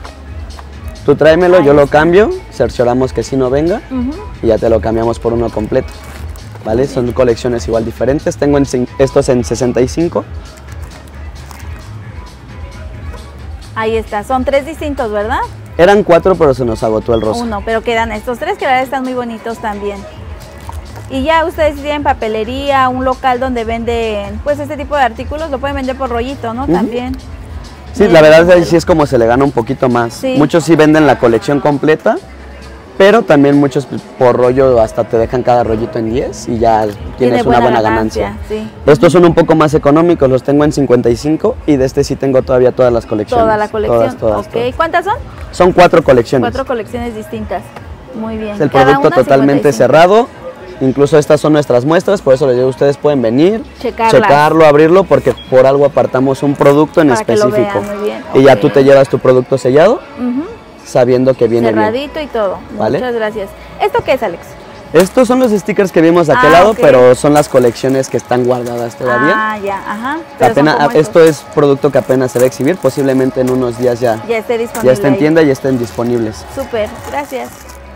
[SPEAKER 2] Tú tráemelo, Ahí yo está. lo cambio, cercioramos que sí no venga uh-huh. y ya te lo cambiamos por uno completo. ¿Vale? Okay. Son colecciones igual diferentes. Tengo en, estos en sesenta y cinco.
[SPEAKER 1] Ahí está, son tres distintos, ¿verdad?
[SPEAKER 2] Eran cuatro, pero se nos agotó el rosa.
[SPEAKER 1] Uno, pero quedan estos tres que la verdad están muy bonitos también. Y ya ustedes tienen papelería, un local donde venden pues este tipo de artículos, lo pueden vender por rollito, ¿no? Uh-huh. También.
[SPEAKER 2] Sí, Bien, la verdad es que sí es como se le gana un poquito más. Sí. Muchos sí venden la colección completa, pero también muchos por rollo hasta te dejan cada rollito en diez y ya tienes Tiene una buena ganancia. ganancia. Sí. Estos son un poco más económicos, los tengo en cincuenta y cinco y de este sí tengo todavía todas las colecciones.
[SPEAKER 1] Toda la colección.
[SPEAKER 2] Todas, todas,
[SPEAKER 1] ok,
[SPEAKER 2] todas.
[SPEAKER 1] ¿Cuántas son?
[SPEAKER 2] Son cuatro colecciones.
[SPEAKER 1] Cuatro colecciones distintas. Muy bien.
[SPEAKER 2] Es el producto totalmente cincuenta y cinco. Cerrado. Incluso estas son nuestras muestras, por eso les digo, ustedes pueden venir, Checarlas. checarlo, abrirlo, porque por algo apartamos un producto en
[SPEAKER 1] Para
[SPEAKER 2] específico.
[SPEAKER 1] Que lo vean, muy bien.
[SPEAKER 2] Y
[SPEAKER 1] okay.
[SPEAKER 2] ya tú te llevas tu producto sellado, uh-huh. sabiendo que viene
[SPEAKER 1] cerradito
[SPEAKER 2] bien.
[SPEAKER 1] y todo.
[SPEAKER 2] ¿Vale?
[SPEAKER 1] Muchas gracias. ¿Esto qué es, Alex?
[SPEAKER 2] Estos son los stickers que vimos a aquel ah, lado, okay. pero son las colecciones que están guardadas todavía.
[SPEAKER 1] Ah, ya, ajá.
[SPEAKER 2] Apenas, esto es producto que apenas se va a exhibir, posiblemente en unos días ya,
[SPEAKER 1] ya esté disponible.
[SPEAKER 2] Ya esté en tienda y estén disponibles.
[SPEAKER 1] Súper, gracias.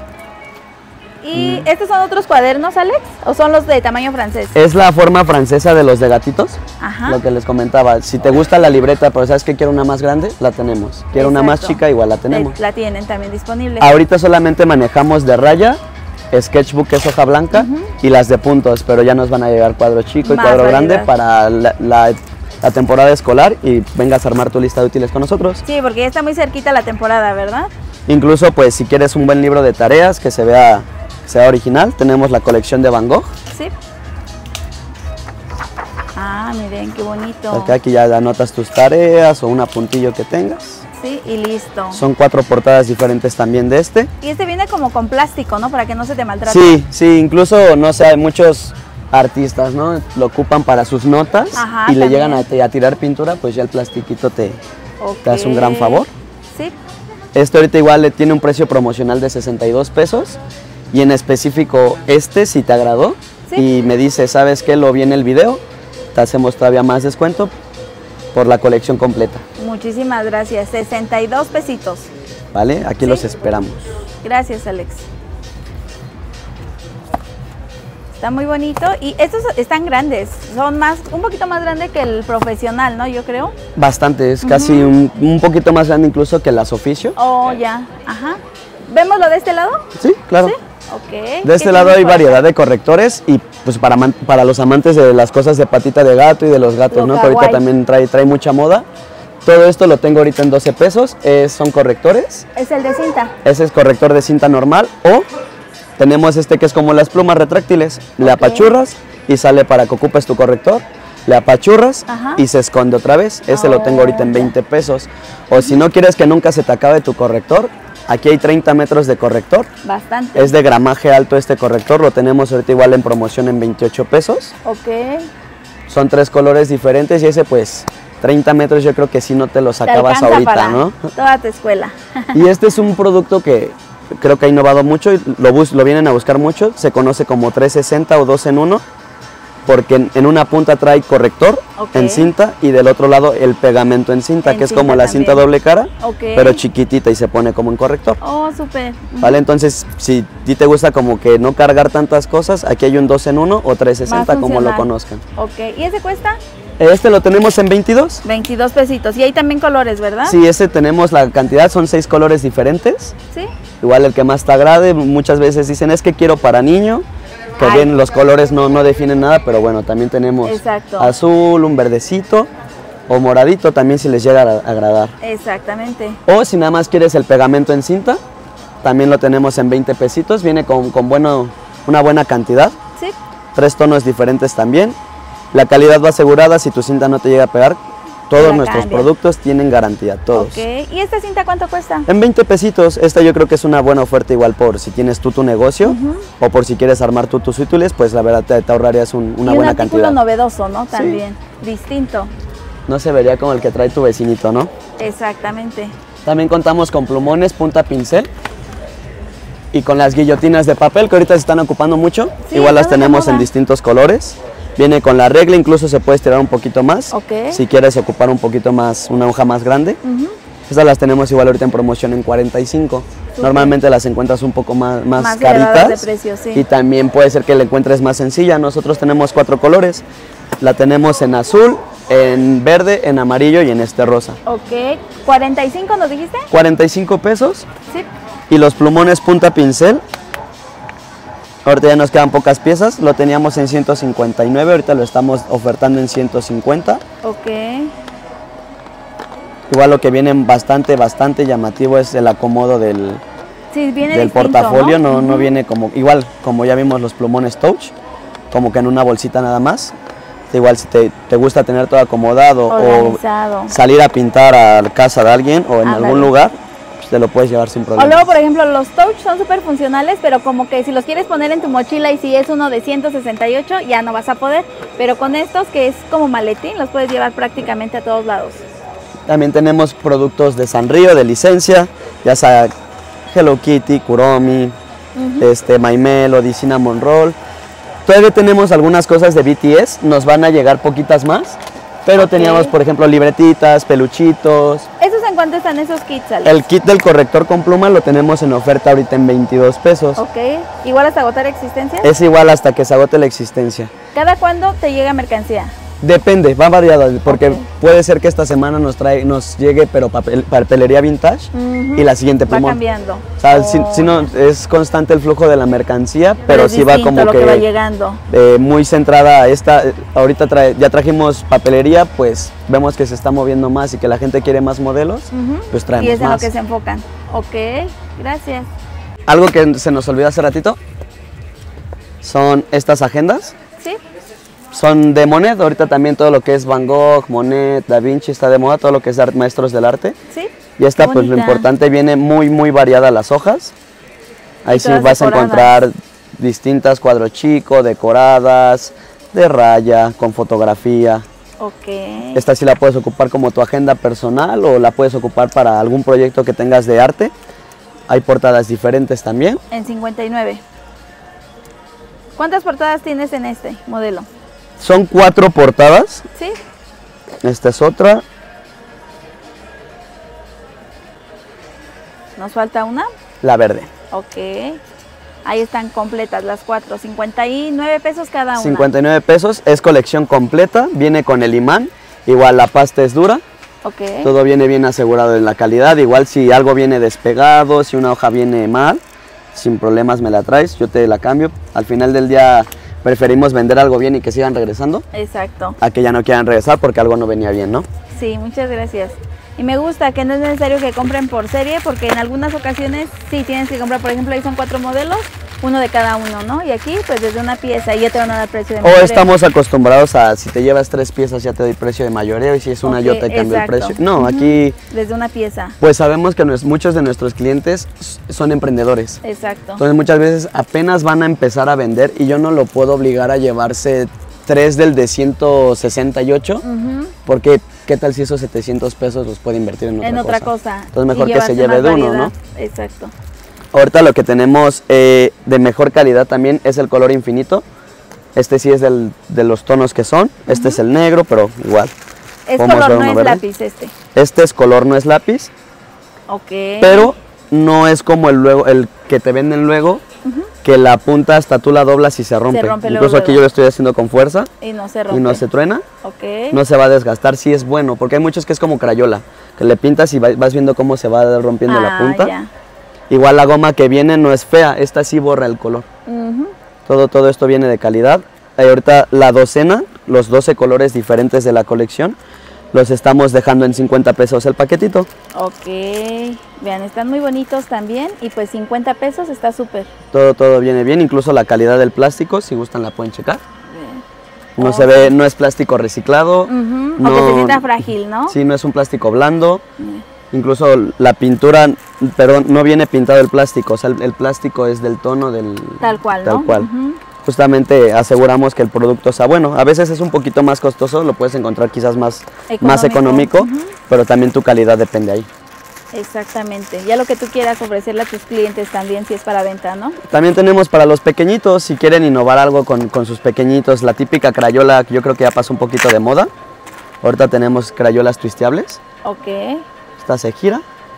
[SPEAKER 1] ¿Y mm. estos son otros cuadernos, Alex? ¿O son los de tamaño francés?
[SPEAKER 2] Es la forma francesa de los de gatitos,
[SPEAKER 1] Ajá.
[SPEAKER 2] lo que les comentaba. Si te gusta la libreta, pero sabes que quiero una más grande, la tenemos. Quiero Exacto. una más chica, igual la tenemos.
[SPEAKER 1] La tienen también disponible.
[SPEAKER 2] Ahorita solamente manejamos de raya, sketchbook que es hoja blanca uh-huh. y las de puntos, pero ya nos van a llegar cuadro chico y más cuadro grande para la, la, la temporada escolar y vengas a armar tu lista de útiles con nosotros.
[SPEAKER 1] Sí, porque ya está muy cerquita la temporada, ¿verdad?
[SPEAKER 2] Incluso pues si quieres un buen libro de tareas que se vea sea original, tenemos la colección de Van Gogh.
[SPEAKER 1] Sí. Ah, miren, qué bonito.
[SPEAKER 2] Acá aquí ya anotas tus tareas o un apuntillo que tengas.
[SPEAKER 1] Sí, y listo.
[SPEAKER 2] Son cuatro portadas diferentes también de este.
[SPEAKER 1] Y este viene como con plástico, ¿no? Para que no se te maltrate.
[SPEAKER 2] Sí, sí, incluso, no sé, hay muchos artistas, ¿no? Lo ocupan para sus notas
[SPEAKER 1] Ajá,
[SPEAKER 2] y
[SPEAKER 1] también.
[SPEAKER 2] le llegan a, a tirar pintura, pues ya el plastiquito te, okay. te hace un gran favor.
[SPEAKER 1] Sí.
[SPEAKER 2] Este ahorita igual le tiene un precio promocional de sesenta y dos pesos. Y en específico este, si te agradó ¿Sí? y me dice, ¿sabes qué? Lo vi en el video, te hacemos todavía más descuento por la colección completa.
[SPEAKER 1] Muchísimas gracias, sesenta y dos pesitos.
[SPEAKER 2] Vale, aquí ¿Sí? los esperamos.
[SPEAKER 1] Gracias, Alex. Está muy bonito y estos están grandes, son más, un poquito más grande que el profesional, ¿no? Yo creo.
[SPEAKER 2] Bastante, es uh-huh. casi un, un poquito más grande incluso que las oficio.
[SPEAKER 1] Oh, ya, ajá. ¿Vemos lo de este lado?
[SPEAKER 2] Sí, claro. ¿Sí?
[SPEAKER 1] Okay.
[SPEAKER 2] De este lado hay variedad de correctores y pues para, para los amantes de las cosas de patita de gato y de los gatos, lo ¿no? Que ahorita también trae, trae mucha moda. Todo esto lo tengo ahorita en doce pesos, es, son correctores.
[SPEAKER 1] ¿Es el de cinta?
[SPEAKER 2] Ese es corrector de cinta normal o tenemos este que es como las plumas retráctiles. Le okay. apachurras y sale para que ocupes tu corrector. Le apachurras Ajá. y se esconde otra vez. Ese oh, lo tengo ahorita en veinte pesos. O si no quieres que nunca se te acabe tu corrector, aquí hay treinta metros de corrector.
[SPEAKER 1] Bastante.
[SPEAKER 2] Es de gramaje alto este corrector, lo tenemos ahorita igual en promoción en veintiocho pesos.
[SPEAKER 1] Ok.
[SPEAKER 2] Son tres colores diferentes y ese pues treinta metros yo creo que sí no te los
[SPEAKER 1] te
[SPEAKER 2] acabas ahorita,
[SPEAKER 1] para
[SPEAKER 2] ¿no?
[SPEAKER 1] Toda tu escuela.
[SPEAKER 2] Y este es un producto que creo que ha innovado mucho y lo, bus lo vienen a buscar mucho, se conoce como trescientos sesenta o dos en uno. Porque en, en una punta trae corrector okay. en cinta y del otro lado el pegamento en cinta, en que es como la también. cinta doble cara,
[SPEAKER 1] okay.
[SPEAKER 2] pero chiquitita y se pone como en corrector.
[SPEAKER 1] Oh, súper.
[SPEAKER 2] Vale, entonces si a ti te gusta como que no cargar tantas cosas, aquí hay un dos en uno o trescientos sesenta como lo conozcan.
[SPEAKER 1] Ok, ¿y ese cuesta?
[SPEAKER 2] Este lo tenemos en veintidós.
[SPEAKER 1] veintidós pesitos. Y hay también colores, ¿verdad?
[SPEAKER 2] Sí, ese tenemos la cantidad, son seis colores diferentes.
[SPEAKER 1] Sí.
[SPEAKER 2] Igual el que más te agrade, muchas veces dicen es que quiero para niño. Que bien, los colores no, no definen nada, pero bueno, también tenemos
[SPEAKER 1] Exacto.
[SPEAKER 2] azul, un verdecito o moradito también si les llega a agradar.
[SPEAKER 1] Exactamente.
[SPEAKER 2] O si nada más quieres el pegamento en cinta, también lo tenemos en veinte pesitos, viene con, con bueno, una buena cantidad.
[SPEAKER 1] Sí.
[SPEAKER 2] Tres tonos diferentes también. La calidad va asegurada, si tu cinta no te llega a pegar, todos la nuestros cambia. productos tienen garantía, todos.
[SPEAKER 1] Ok, ¿y esta cinta cuánto cuesta?
[SPEAKER 2] En veinte pesitos, esta yo creo que es una buena oferta igual por si tienes tú tu negocio uh-huh. o por si quieres armar tú tus útiles, pues la verdad te, te ahorrarías un, una
[SPEAKER 1] y
[SPEAKER 2] buena
[SPEAKER 1] un
[SPEAKER 2] cantidad.
[SPEAKER 1] Un novedoso, ¿no? También, sí. distinto.
[SPEAKER 2] No se vería como el que trae tu vecinito, ¿no?
[SPEAKER 1] Exactamente.
[SPEAKER 2] También contamos con plumones, punta pincel y con las guillotinas de papel que ahorita se están ocupando mucho, sí, igual las tenemos en distintos colores. Viene con la regla, incluso se puede estirar un poquito más,
[SPEAKER 1] okay.
[SPEAKER 2] si quieres ocupar un poquito más, una hoja más grande. Uh-huh. Estas las tenemos igual ahorita en promoción en cuarenta y cinco. Super. Normalmente las encuentras un poco más, más,
[SPEAKER 1] más
[SPEAKER 2] caritas
[SPEAKER 1] de precio, sí.
[SPEAKER 2] y también puede ser que la encuentres más sencilla. Nosotros tenemos cuatro colores, la tenemos en azul, en verde, en amarillo y en este rosa.
[SPEAKER 1] Ok, ¿cuarenta y cinco nos dijiste?
[SPEAKER 2] cuarenta y cinco pesos.
[SPEAKER 1] Sí.
[SPEAKER 2] Y los plumones punta pincel, ahorita ya nos quedan pocas piezas, lo teníamos en ciento cincuenta y nueve, ahorita lo estamos ofertando en ciento cincuenta.
[SPEAKER 1] Ok.
[SPEAKER 2] Igual lo que viene bastante, bastante llamativo es el acomodo del,
[SPEAKER 1] sí, viene
[SPEAKER 2] del
[SPEAKER 1] distinto,
[SPEAKER 2] portafolio, no,
[SPEAKER 1] uh-huh.
[SPEAKER 2] no viene como, igual como ya vimos los plumones touch, como que en una bolsita nada más. Igual si te, te gusta tener todo acomodado
[SPEAKER 1] organizado,
[SPEAKER 2] o salir a pintar a la casa de alguien o en
[SPEAKER 1] Ándale.
[SPEAKER 2] algún lugar, pues te lo puedes llevar sin problema.
[SPEAKER 1] O luego, por ejemplo, los touch son súper funcionales, pero como que si los quieres poner en tu mochila y si es uno de ciento sesenta y ocho, ya no vas a poder. Pero con estos, que es como maletín, los puedes llevar prácticamente a todos lados.
[SPEAKER 2] También tenemos productos de Sanrio, de licencia, ya sea Hello Kitty, Kuromi, uh-huh. este, My Melody, Cinnamon Roll. Todavía tenemos algunas cosas de B T S, nos van a llegar poquitas más, pero okay. teníamos, por ejemplo, libretitas, peluchitos.
[SPEAKER 1] ¿Esos en cuánto están esos kits, Alex?
[SPEAKER 2] El kit del corrector con pluma lo tenemos en oferta ahorita en veintidós pesos.
[SPEAKER 1] Ok, ¿igual hasta agotar existencia?
[SPEAKER 2] Es igual hasta que se agote la existencia.
[SPEAKER 1] ¿Cada cuándo te llega mercancía?
[SPEAKER 2] Depende, va variado, porque
[SPEAKER 1] okay.
[SPEAKER 2] puede ser que esta semana nos trae, nos llegue pero papel, papelería vintage uh-huh. y la siguiente plumón.
[SPEAKER 1] Va cambiando.
[SPEAKER 2] O sea,
[SPEAKER 1] oh.
[SPEAKER 2] si, si no, es constante el flujo de la mercancía, pero, pero sí va como
[SPEAKER 1] lo
[SPEAKER 2] que,
[SPEAKER 1] que va llegando.
[SPEAKER 2] Eh, muy centrada a esta, ahorita trae, ya trajimos papelería, pues vemos que se está moviendo más y que la gente quiere más modelos, uh-huh. pues traemos más.
[SPEAKER 1] Y es en
[SPEAKER 2] más.
[SPEAKER 1] lo que se enfocan. Ok, gracias.
[SPEAKER 2] Algo que se nos olvidó hace ratito, son estas agendas.
[SPEAKER 1] Sí.
[SPEAKER 2] Son de Monet, ahorita también todo lo que es Van Gogh, Monet, Da Vinci está de moda, todo lo que es art, maestros del arte.
[SPEAKER 1] Sí.
[SPEAKER 2] Y esta pues lo importante, viene muy muy variada las hojas. Ahí sí vas decoradas. A encontrar distintas cuadros chicos, decoradas, de raya, con fotografía.
[SPEAKER 1] Ok.
[SPEAKER 2] Esta sí la puedes ocupar como tu agenda personal o la puedes ocupar para algún proyecto que tengas de arte. Hay portadas diferentes también.
[SPEAKER 1] En cincuenta y nueve. ¿Cuántas portadas tienes en este modelo?
[SPEAKER 2] Son cuatro portadas.
[SPEAKER 1] Sí.
[SPEAKER 2] Esta es otra.
[SPEAKER 1] ¿Nos falta una?
[SPEAKER 2] La verde.
[SPEAKER 1] Ok. Ahí están completas las cuatro. cincuenta y nueve pesos cada una.
[SPEAKER 2] cincuenta y nueve pesos. Es colección completa. Viene con el imán. Igual la pasta es dura.
[SPEAKER 1] Ok.
[SPEAKER 2] Todo viene bien asegurado en la calidad. Igual si algo viene despegado, si una hoja viene mal, sin problemas me la traes. Yo te la cambio. Al final del día preferimos vender algo bien y que sigan regresando.
[SPEAKER 1] Exacto.
[SPEAKER 2] A que ya no quieran regresar porque algo no venía bien, ¿no?
[SPEAKER 1] Sí, muchas gracias. Y me gusta que no es necesario que compren por serie, porque en algunas ocasiones sí tienes que comprar, por ejemplo, ahí son cuatro modelos, uno de cada uno, ¿no? Y aquí, pues desde una pieza, y ya te van a dar precio de mayoreo.
[SPEAKER 2] O estamos acostumbrados a, si te llevas tres piezas ya te doy precio de mayoreo, y si es una
[SPEAKER 1] okay,
[SPEAKER 2] yo te cambio
[SPEAKER 1] exacto.
[SPEAKER 2] el precio. No,
[SPEAKER 1] uh-huh.
[SPEAKER 2] aquí...
[SPEAKER 1] Desde una pieza.
[SPEAKER 2] Pues sabemos que nos, muchos de nuestros clientes son emprendedores.
[SPEAKER 1] Exacto.
[SPEAKER 2] Entonces muchas veces apenas van a empezar a vender y yo no lo puedo obligar a llevarse tres del de ciento sesenta y ocho, uh-huh. porque qué tal si esos setecientos pesos los puede invertir en otra,
[SPEAKER 1] en otra
[SPEAKER 2] cosa.
[SPEAKER 1] cosa.
[SPEAKER 2] Entonces mejor que se lleve de uno, ¿no?
[SPEAKER 1] Exacto.
[SPEAKER 2] Ahorita lo que tenemos eh, de mejor calidad también es el color infinito. Este sí es del, de los tonos que son. Este uh-huh. es el negro, pero igual.
[SPEAKER 1] Es color, no es verde. Lápiz este.
[SPEAKER 2] Este es color, no es lápiz.
[SPEAKER 1] Ok.
[SPEAKER 2] Pero no es como el, luego, el que te venden luego, uh-huh. que la punta hasta tú la doblas y se rompe.
[SPEAKER 1] Se rompe
[SPEAKER 2] Incluso
[SPEAKER 1] luego,
[SPEAKER 2] aquí yo lo estoy haciendo con fuerza.
[SPEAKER 1] Y no se rompe.
[SPEAKER 2] Y no se truena.
[SPEAKER 1] Ok.
[SPEAKER 2] No se va a desgastar, sí es bueno, porque hay muchos que es como crayola, que le pintas y vas viendo cómo se va rompiendo
[SPEAKER 1] ah,
[SPEAKER 2] la punta.
[SPEAKER 1] Ya.
[SPEAKER 2] Igual la goma que viene no es fea, esta sí borra el color.
[SPEAKER 1] Uh-huh.
[SPEAKER 2] Todo, todo esto viene de calidad. Ahí ahorita la docena, los doce colores diferentes de la colección, los estamos dejando en cincuenta pesos el paquetito.
[SPEAKER 1] Ok, vean, están muy bonitos también y pues cincuenta pesos está súper.
[SPEAKER 2] Todo, todo viene bien, incluso la calidad del plástico, si gustan la pueden checar. Bien. No oh, se ve, no es plástico reciclado.
[SPEAKER 1] Uh-huh.
[SPEAKER 2] No,
[SPEAKER 1] o que se sienta frágil, ¿no?
[SPEAKER 2] Sí, no es un plástico blando.
[SPEAKER 1] Bien.
[SPEAKER 2] Incluso la pintura, perdón, no viene pintado el plástico, o sea, el, el plástico es del tono del...
[SPEAKER 1] Tal cual,
[SPEAKER 2] tal
[SPEAKER 1] ¿no?
[SPEAKER 2] cual. Uh-huh. Justamente aseguramos que el producto sea bueno. A veces es un poquito más costoso, lo puedes encontrar quizás más económico, más económico uh-huh. pero también tu calidad depende ahí.
[SPEAKER 1] Exactamente, ya lo que tú quieras ofrecerle a tus clientes también si es para venta, ¿no?
[SPEAKER 2] También tenemos para los pequeñitos, si quieren innovar algo con, con sus pequeñitos, la típica crayola que yo creo que ya pasó un poquito de moda. Ahorita tenemos crayolas twisteables.
[SPEAKER 1] Ok.
[SPEAKER 2] Esta se gira,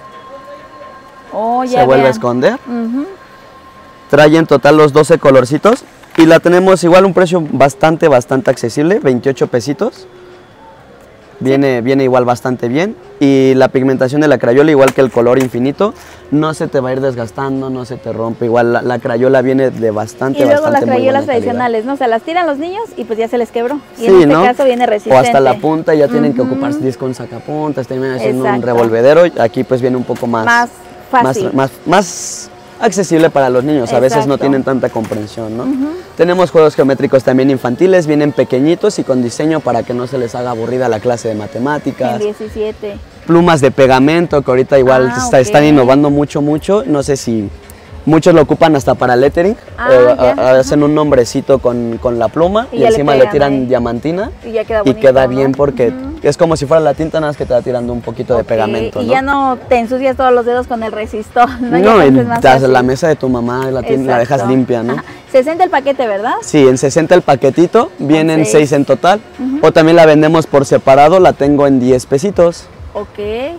[SPEAKER 1] oh, ya
[SPEAKER 2] se vuelve
[SPEAKER 1] vean.
[SPEAKER 2] a esconder,
[SPEAKER 1] uh-huh.
[SPEAKER 2] trae en total los doce colorcitos y la tenemos igual un precio bastante, bastante accesible, veintiocho pesitos. Viene, viene igual bastante bien. Y la pigmentación de la Crayola, igual que el color infinito, no se te va a ir desgastando, no se te rompe. Igual la, la Crayola viene de bastante,
[SPEAKER 1] Y luego
[SPEAKER 2] bastante
[SPEAKER 1] las Crayolas tradicionales,
[SPEAKER 2] calidad.
[SPEAKER 1] ¿no? O sea, las tiran los niños y pues ya se les quebró. Y
[SPEAKER 2] Sí,
[SPEAKER 1] en este
[SPEAKER 2] ¿no?
[SPEAKER 1] caso viene resistente.
[SPEAKER 2] O hasta la punta ya tienen
[SPEAKER 1] Uh-huh.
[SPEAKER 2] que ocuparse disco con sacapuntas, terminan haciendo
[SPEAKER 1] Exacto.
[SPEAKER 2] un revolvedero. Aquí pues viene un poco más...
[SPEAKER 1] Más fácil.
[SPEAKER 2] Más, más, más accesible para los niños, a veces no
[SPEAKER 1] Exacto.
[SPEAKER 2] tienen tanta comprensión, ¿no?
[SPEAKER 1] Uh-huh.
[SPEAKER 2] Tenemos juegos geométricos también infantiles, vienen pequeñitos y con diseño para que no se les haga aburrida la clase de matemáticas.
[SPEAKER 1] En diecisiete.
[SPEAKER 2] Plumas de pegamento, que ahorita igual
[SPEAKER 1] Ah,
[SPEAKER 2] está-
[SPEAKER 1] ok.
[SPEAKER 2] están innovando mucho, mucho. No sé si muchos lo ocupan hasta para lettering.
[SPEAKER 1] Ah,
[SPEAKER 2] eh,
[SPEAKER 1] ya.
[SPEAKER 2] a- hacen un nombrecito con, con la pluma
[SPEAKER 1] Y
[SPEAKER 2] y,
[SPEAKER 1] ya le
[SPEAKER 2] encima le,
[SPEAKER 1] pegan
[SPEAKER 2] tiran
[SPEAKER 1] ahí.
[SPEAKER 2] diamantina.
[SPEAKER 1] Y ya queda
[SPEAKER 2] y
[SPEAKER 1] bonito,
[SPEAKER 2] queda
[SPEAKER 1] ¿no?
[SPEAKER 2] bien porque
[SPEAKER 1] Ujú.
[SPEAKER 2] es como si fuera la tinta, nada más que te va tirando un poquito de
[SPEAKER 1] Ok,
[SPEAKER 2] pegamento.
[SPEAKER 1] Y
[SPEAKER 2] ¿no?
[SPEAKER 1] ya no te ensucias todos los dedos con el resistor, ¿no? Ya
[SPEAKER 2] No,
[SPEAKER 1] te
[SPEAKER 2] y
[SPEAKER 1] haces más
[SPEAKER 2] te haces
[SPEAKER 1] fácil.
[SPEAKER 2] la mesa de tu mamá la, tien- la dejas
[SPEAKER 1] Exacto.
[SPEAKER 2] limpia, ¿no?
[SPEAKER 1] Ajá. sesenta el paquete, ¿verdad?
[SPEAKER 2] Sí, en sesenta el paquetito, vienen
[SPEAKER 1] seis.
[SPEAKER 2] seis en total.
[SPEAKER 1] Ujú.
[SPEAKER 2] O también la vendemos por separado, la tengo en diez pesitos.
[SPEAKER 1] Ok.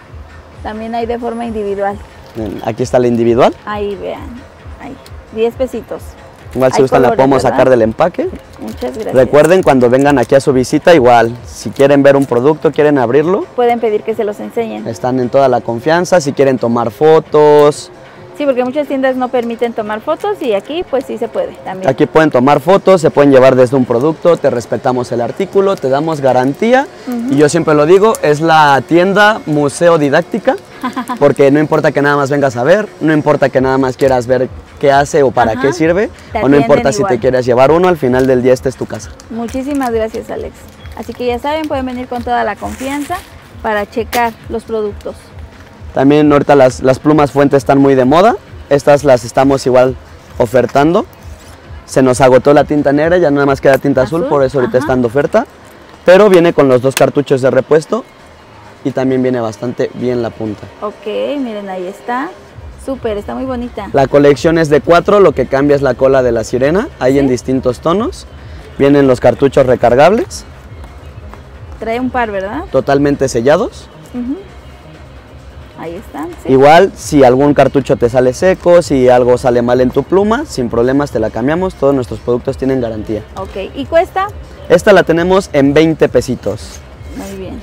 [SPEAKER 1] También hay de forma individual.
[SPEAKER 2] Aquí está la individual.
[SPEAKER 1] Ahí, vean. Ahí. diez pesitos.
[SPEAKER 2] Igual si
[SPEAKER 1] Hay
[SPEAKER 2] gustan la
[SPEAKER 1] colores,
[SPEAKER 2] podemos
[SPEAKER 1] ¿verdad?
[SPEAKER 2] sacar del empaque.
[SPEAKER 1] Muchas gracias.
[SPEAKER 2] Recuerden cuando vengan aquí a su visita, igual, si quieren ver un producto, quieren abrirlo,
[SPEAKER 1] Pueden pedir que se los enseñen.
[SPEAKER 2] están en toda la confianza. Si quieren tomar fotos,
[SPEAKER 1] Sí, porque muchas tiendas no permiten tomar fotos y aquí pues sí se puede también.
[SPEAKER 2] aquí pueden tomar fotos, se pueden llevar desde un producto, te respetamos el artículo, te damos garantía. Y yo siempre lo digo, es la tienda museo didáctica, porque no importa que nada más vengas a ver, no importa que nada más quieras ver qué hace o para
[SPEAKER 1] Ajá.
[SPEAKER 2] qué sirve,
[SPEAKER 1] Te
[SPEAKER 2] o no
[SPEAKER 1] atienden
[SPEAKER 2] importa si
[SPEAKER 1] igual.
[SPEAKER 2] te quieres llevar uno, al final del día esta es tu casa.
[SPEAKER 1] Muchísimas gracias, Alex. Así que ya saben, pueden venir con toda la confianza para checar los productos.
[SPEAKER 2] También ahorita las, las plumas fuente están muy de moda. Estas las estamos igual ofertando. Se nos agotó la tinta negra, ya nada más queda tinta azul,
[SPEAKER 1] Azul,
[SPEAKER 2] por eso ahorita
[SPEAKER 1] ajá.
[SPEAKER 2] están de oferta. Pero viene con los dos cartuchos de repuesto y también viene bastante bien la punta.
[SPEAKER 1] Ok, miren, ahí está. Súper, está muy bonita.
[SPEAKER 2] La colección es de cuatro, lo que cambia es la cola de la sirena, hay en
[SPEAKER 1] Sí.
[SPEAKER 2] distintos tonos. Vienen los cartuchos recargables,
[SPEAKER 1] Trae un par, ¿verdad?
[SPEAKER 2] totalmente sellados.
[SPEAKER 1] Ujú. Ahí están. Sí.
[SPEAKER 2] Igual, si algún cartucho te sale seco, si algo sale mal en tu pluma, sin problemas te la cambiamos. Todos nuestros productos tienen garantía.
[SPEAKER 1] Ok, ¿y cuesta?
[SPEAKER 2] Esta la tenemos en veinte pesitos.
[SPEAKER 1] Muy bien.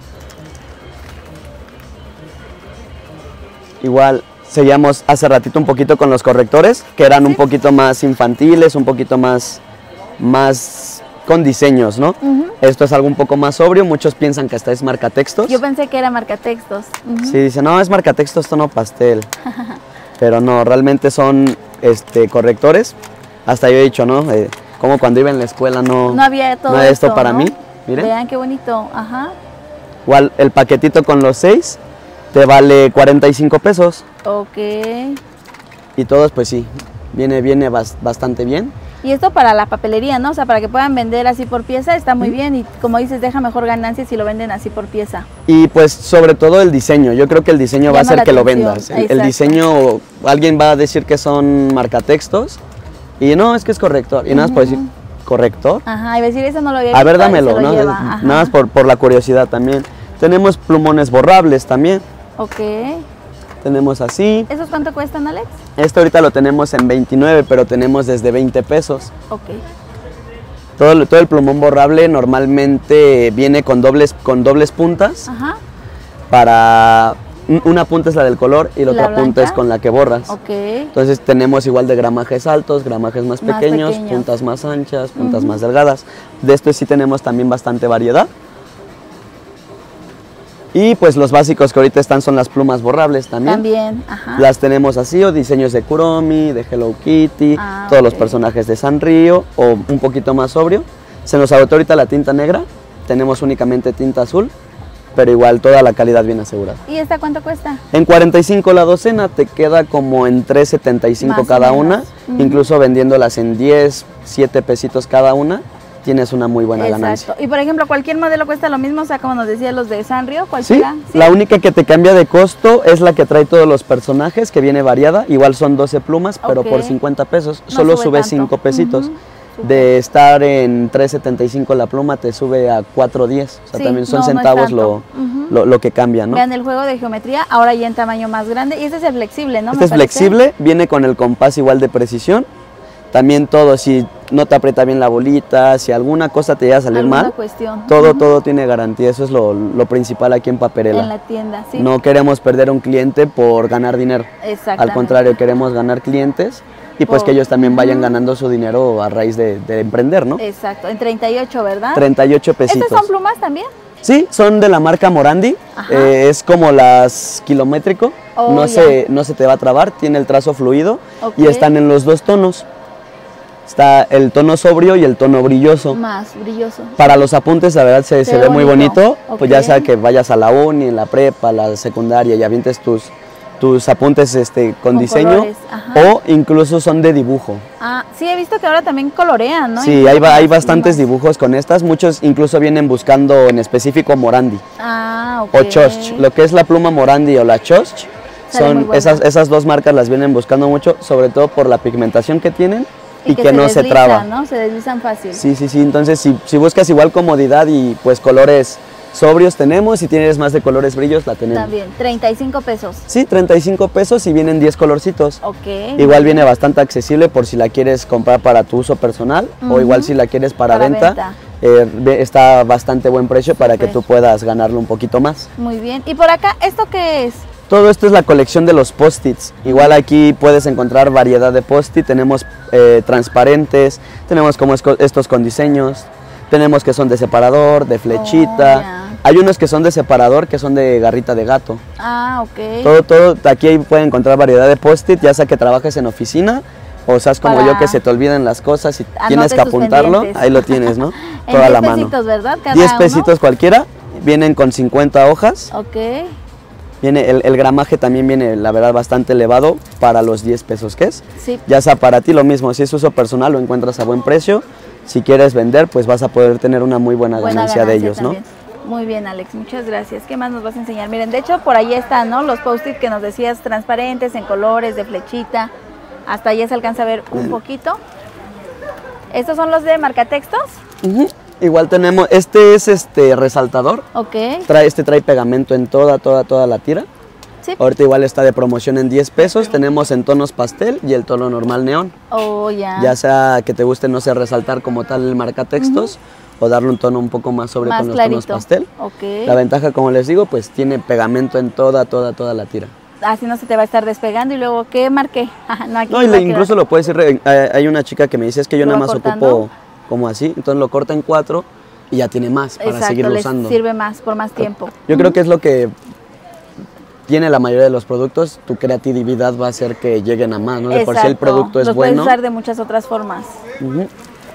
[SPEAKER 2] Igual, seguíamos hace ratito un poquito con los correctores, que eran un
[SPEAKER 1] Sí.
[SPEAKER 2] poquito más infantiles, un poquito más, más con diseños, ¿no?
[SPEAKER 1] Ujú.
[SPEAKER 2] Esto es algo un poco más sobrio, muchos piensan que hasta es marcatextos.
[SPEAKER 1] Yo pensé que era marcatextos. Ujú.
[SPEAKER 2] Sí, dicen, no, es marcatextos, tono pastel. Pero no, realmente son este, correctores. Hasta yo he dicho, ¿no? Eh, como cuando iba en la escuela no,
[SPEAKER 1] No había todo
[SPEAKER 2] no era esto
[SPEAKER 1] esto,
[SPEAKER 2] para
[SPEAKER 1] ¿no?
[SPEAKER 2] mí. Miren,
[SPEAKER 1] Vean qué bonito. Ajá.
[SPEAKER 2] igual el paquetito con los seis te vale cuarenta y cinco pesos.
[SPEAKER 1] Ok.
[SPEAKER 2] Y todos, pues sí, viene, viene bas- bastante bien.
[SPEAKER 1] Y esto para la papelería, ¿no? O sea, para que puedan vender así por pieza está muy bien y como dices, deja mejor ganancia si lo venden así por pieza.
[SPEAKER 2] Y pues sobre todo el diseño, yo creo que el diseño va a
[SPEAKER 1] Llama
[SPEAKER 2] hacer
[SPEAKER 1] la
[SPEAKER 2] que lo
[SPEAKER 1] atención,
[SPEAKER 2] vendas. El, el
[SPEAKER 1] exacto.
[SPEAKER 2] diseño, alguien va a decir que son marcatextos y no, es que es corrector. Y nada más por decir corrector.
[SPEAKER 1] Ajá, y decir eso no lo había
[SPEAKER 2] A ver,
[SPEAKER 1] visto, ahí
[SPEAKER 2] dámelo,
[SPEAKER 1] se lo
[SPEAKER 2] ¿no?
[SPEAKER 1] lleva,
[SPEAKER 2] Es-
[SPEAKER 1] ajá.
[SPEAKER 2] Nada más por, por la curiosidad también. Tenemos plumones borrables también.
[SPEAKER 1] Ok.
[SPEAKER 2] Tenemos así.
[SPEAKER 1] ¿Esos cuánto cuestan, Alex?
[SPEAKER 2] Este ahorita lo tenemos en veintinueve, pero tenemos desde veinte pesos.
[SPEAKER 1] Ok.
[SPEAKER 2] Todo, el- todo el plumón borrable normalmente viene con dobles, con dobles puntas.
[SPEAKER 1] Ajá.
[SPEAKER 2] Para un- una punta es la del color y la,
[SPEAKER 1] ¿La
[SPEAKER 2] otra punta
[SPEAKER 1] blanca?
[SPEAKER 2] es con la que borras.
[SPEAKER 1] Ok.
[SPEAKER 2] Entonces tenemos igual de gramajes altos, gramajes más
[SPEAKER 1] Más
[SPEAKER 2] pequeños,
[SPEAKER 1] pequeños.
[SPEAKER 2] puntas más anchas, puntas más delgadas. De esto sí tenemos también bastante variedad. Y pues los básicos que ahorita están son las plumas borrables también.
[SPEAKER 1] También, ajá.
[SPEAKER 2] Las tenemos así, o diseños de Kuromi, de Hello Kitty,
[SPEAKER 1] Ah,
[SPEAKER 2] todos los
[SPEAKER 1] ok.
[SPEAKER 2] personajes de Sanrio, o un poquito más sobrio. Se nos agotó ahorita la tinta negra, tenemos únicamente tinta azul, pero igual toda la calidad bien asegurada.
[SPEAKER 1] ¿Y esta cuánto cuesta?
[SPEAKER 2] En cuarenta y cinco la docena, te queda como en tres setenta y cinco
[SPEAKER 1] Más o
[SPEAKER 2] cada
[SPEAKER 1] menos.
[SPEAKER 2] una,
[SPEAKER 1] Ujú.
[SPEAKER 2] incluso vendiéndolas en diez, siete pesitos cada una, tienes una muy buena ganancia.
[SPEAKER 1] Y por ejemplo, cualquier modelo cuesta lo mismo, o sea, como nos decían los de Sanrio,
[SPEAKER 2] Sí,
[SPEAKER 1] cualquiera.
[SPEAKER 2] la única que te cambia de costo es la que trae todos los personajes, que viene variada, igual son doce plumas, pero
[SPEAKER 1] Ok.
[SPEAKER 2] por cincuenta pesos,
[SPEAKER 1] No
[SPEAKER 2] solo
[SPEAKER 1] sube
[SPEAKER 2] sube
[SPEAKER 1] tanto.
[SPEAKER 2] cinco pesitos.
[SPEAKER 1] Ujú, súper.
[SPEAKER 2] De estar en tres setenta y cinco la pluma, te sube a cuatro diez, o sea,
[SPEAKER 1] Sí,
[SPEAKER 2] también son
[SPEAKER 1] no, no es
[SPEAKER 2] centavos lo,
[SPEAKER 1] tanto. Ujú.
[SPEAKER 2] lo, lo que cambia, ¿no?
[SPEAKER 1] Vean el juego de geometría, ahora ya en tamaño más grande. Y este es el flexible, ¿no?
[SPEAKER 2] Este
[SPEAKER 1] Me
[SPEAKER 2] es
[SPEAKER 1] parece.
[SPEAKER 2] flexible, viene con el compás igual de precisión. También todo, si no te aprieta bien la bolita, si alguna cosa te llega a salir
[SPEAKER 1] ¿Alguna
[SPEAKER 2] mal,
[SPEAKER 1] cuestión?
[SPEAKER 2] todo,
[SPEAKER 1] Uh-huh.
[SPEAKER 2] todo tiene garantía, eso es lo, lo principal aquí en Paperela.
[SPEAKER 1] En la tienda, sí.
[SPEAKER 2] No queremos perder a un cliente por ganar dinero,
[SPEAKER 1] Exactamente.
[SPEAKER 2] al contrario, queremos ganar clientes y pues
[SPEAKER 1] Por...
[SPEAKER 2] que ellos también vayan ganando su dinero a raíz de, de emprender, ¿no?
[SPEAKER 1] Exacto, en treinta y ocho, ¿verdad?
[SPEAKER 2] treinta y ocho pesitos.
[SPEAKER 1] ¿Estas son plumas también?
[SPEAKER 2] Sí, son de la marca Morandi, eh, es como las kilométrico,
[SPEAKER 1] oh,
[SPEAKER 2] no, se, no se te va a trabar, tiene el trazo fluido
[SPEAKER 1] okay.
[SPEAKER 2] y están en los dos tonos. Está el tono sobrio y el tono brilloso.
[SPEAKER 1] Más brilloso.
[SPEAKER 2] Para los apuntes, la verdad, se, se, se ve bonito. muy bonito,
[SPEAKER 1] okay.
[SPEAKER 2] pues ya sea que vayas a la uni, en la prepa, la secundaria y avientes tus, tus apuntes este, con, con diseño o incluso son de dibujo.
[SPEAKER 1] Ah, sí, he visto que ahora también colorean, ¿no?
[SPEAKER 2] Sí, hay, hay bastantes dibujos con estas, muchos incluso vienen buscando en específico Morandi.
[SPEAKER 1] Ah, ok.
[SPEAKER 2] O Chosch, lo que es la pluma Morandi o la Chosch, son esas, esas dos marcas las vienen buscando mucho, sobre todo por la pigmentación que tienen y, y que, que se no
[SPEAKER 1] desliza,
[SPEAKER 2] se traba.
[SPEAKER 1] ¿no? Se deslizan fácil.
[SPEAKER 2] Sí, sí, sí, entonces si, si buscas igual comodidad y pues colores sobrios tenemos, si tienes más de colores brillos la tenemos.
[SPEAKER 1] También, treinta y cinco pesos.
[SPEAKER 2] Sí, treinta y cinco pesos y vienen diez colorcitos.
[SPEAKER 1] Ok.
[SPEAKER 2] Igual viene bastante accesible por si la quieres comprar para tu uso personal uh-huh. o igual si la quieres para, para venta. venta. Eh, está bastante buen precio para Super. que tú puedas ganarlo un poquito más.
[SPEAKER 1] Muy bien. ¿Y por acá esto qué es?
[SPEAKER 2] Todo esto es la colección de los post-its. Igual aquí puedes encontrar variedad de post-it. Tenemos eh, transparentes, tenemos como estos con diseños, tenemos que son de separador, de flechita. Oh, yeah. Hay unos que son de separador, que son de garrita de gato.
[SPEAKER 1] Ah, ok.
[SPEAKER 2] Todo, todo, aquí pueden encontrar variedad de post-it, ya sea que trabajes en oficina o seas como Para... yo que se te olvidan las cosas y Anote tienes que apuntarlo, ahí lo tienes, ¿no? Toda la mano.
[SPEAKER 1] diez pesitos, ¿verdad? Cada
[SPEAKER 2] diez pesitos uno. Cualquiera, vienen con cincuenta hojas.
[SPEAKER 1] Ok.
[SPEAKER 2] Viene el, el gramaje también viene, la verdad, bastante elevado para los diez pesos que es.
[SPEAKER 1] Sí.
[SPEAKER 2] Ya sea para ti lo mismo, si es uso personal lo encuentras a buen precio. Si quieres vender, pues vas a poder tener una muy buena, buena ganancia, ganancia de ellos, también. ¿no?
[SPEAKER 1] Muy bien, Alex, muchas gracias. ¿Qué más nos vas a enseñar? Miren, de hecho, por ahí están, ¿no? Los post-it que nos decías, transparentes, en colores, de flechita. Hasta allá se alcanza a ver un bien. poquito. ¿Estos son los de marcatextos?
[SPEAKER 2] Uh-huh. Igual tenemos, este es este resaltador.
[SPEAKER 1] Ok.
[SPEAKER 2] Trae, este trae pegamento en toda, toda, toda la tira. Sí. Ahorita igual está de promoción en diez pesos. Tenemos en tonos pastel y el tono normal neón.
[SPEAKER 1] Oh, ya.
[SPEAKER 2] Ya sea que te guste, no sé, resaltar como tal el marcatextos uh-huh. o darle un tono un poco más sobre
[SPEAKER 1] más
[SPEAKER 2] con los
[SPEAKER 1] clarito.
[SPEAKER 2] tonos pastel.
[SPEAKER 1] Okay.
[SPEAKER 2] La ventaja, como les digo, pues tiene pegamento en toda, toda, toda la tira.
[SPEAKER 1] Así no se te va a estar despegando. Y luego, ¿qué marqué? no, aquí
[SPEAKER 2] no, y le, incluso lo puedes ir. Hay una chica que me dice es que yo nada más cortando? ocupo como así, entonces lo corta en cuatro y ya tiene más para
[SPEAKER 1] Exacto,
[SPEAKER 2] seguirlo
[SPEAKER 1] les
[SPEAKER 2] usando.
[SPEAKER 1] Sirve más por más tiempo.
[SPEAKER 2] Yo uh-huh. creo que es lo que tiene la mayoría de los productos. Tu creatividad va a hacer que lleguen a más, ¿no? De por sí el producto es
[SPEAKER 1] los
[SPEAKER 2] bueno.
[SPEAKER 1] Los puedes usar de muchas otras formas.
[SPEAKER 2] Uh-huh.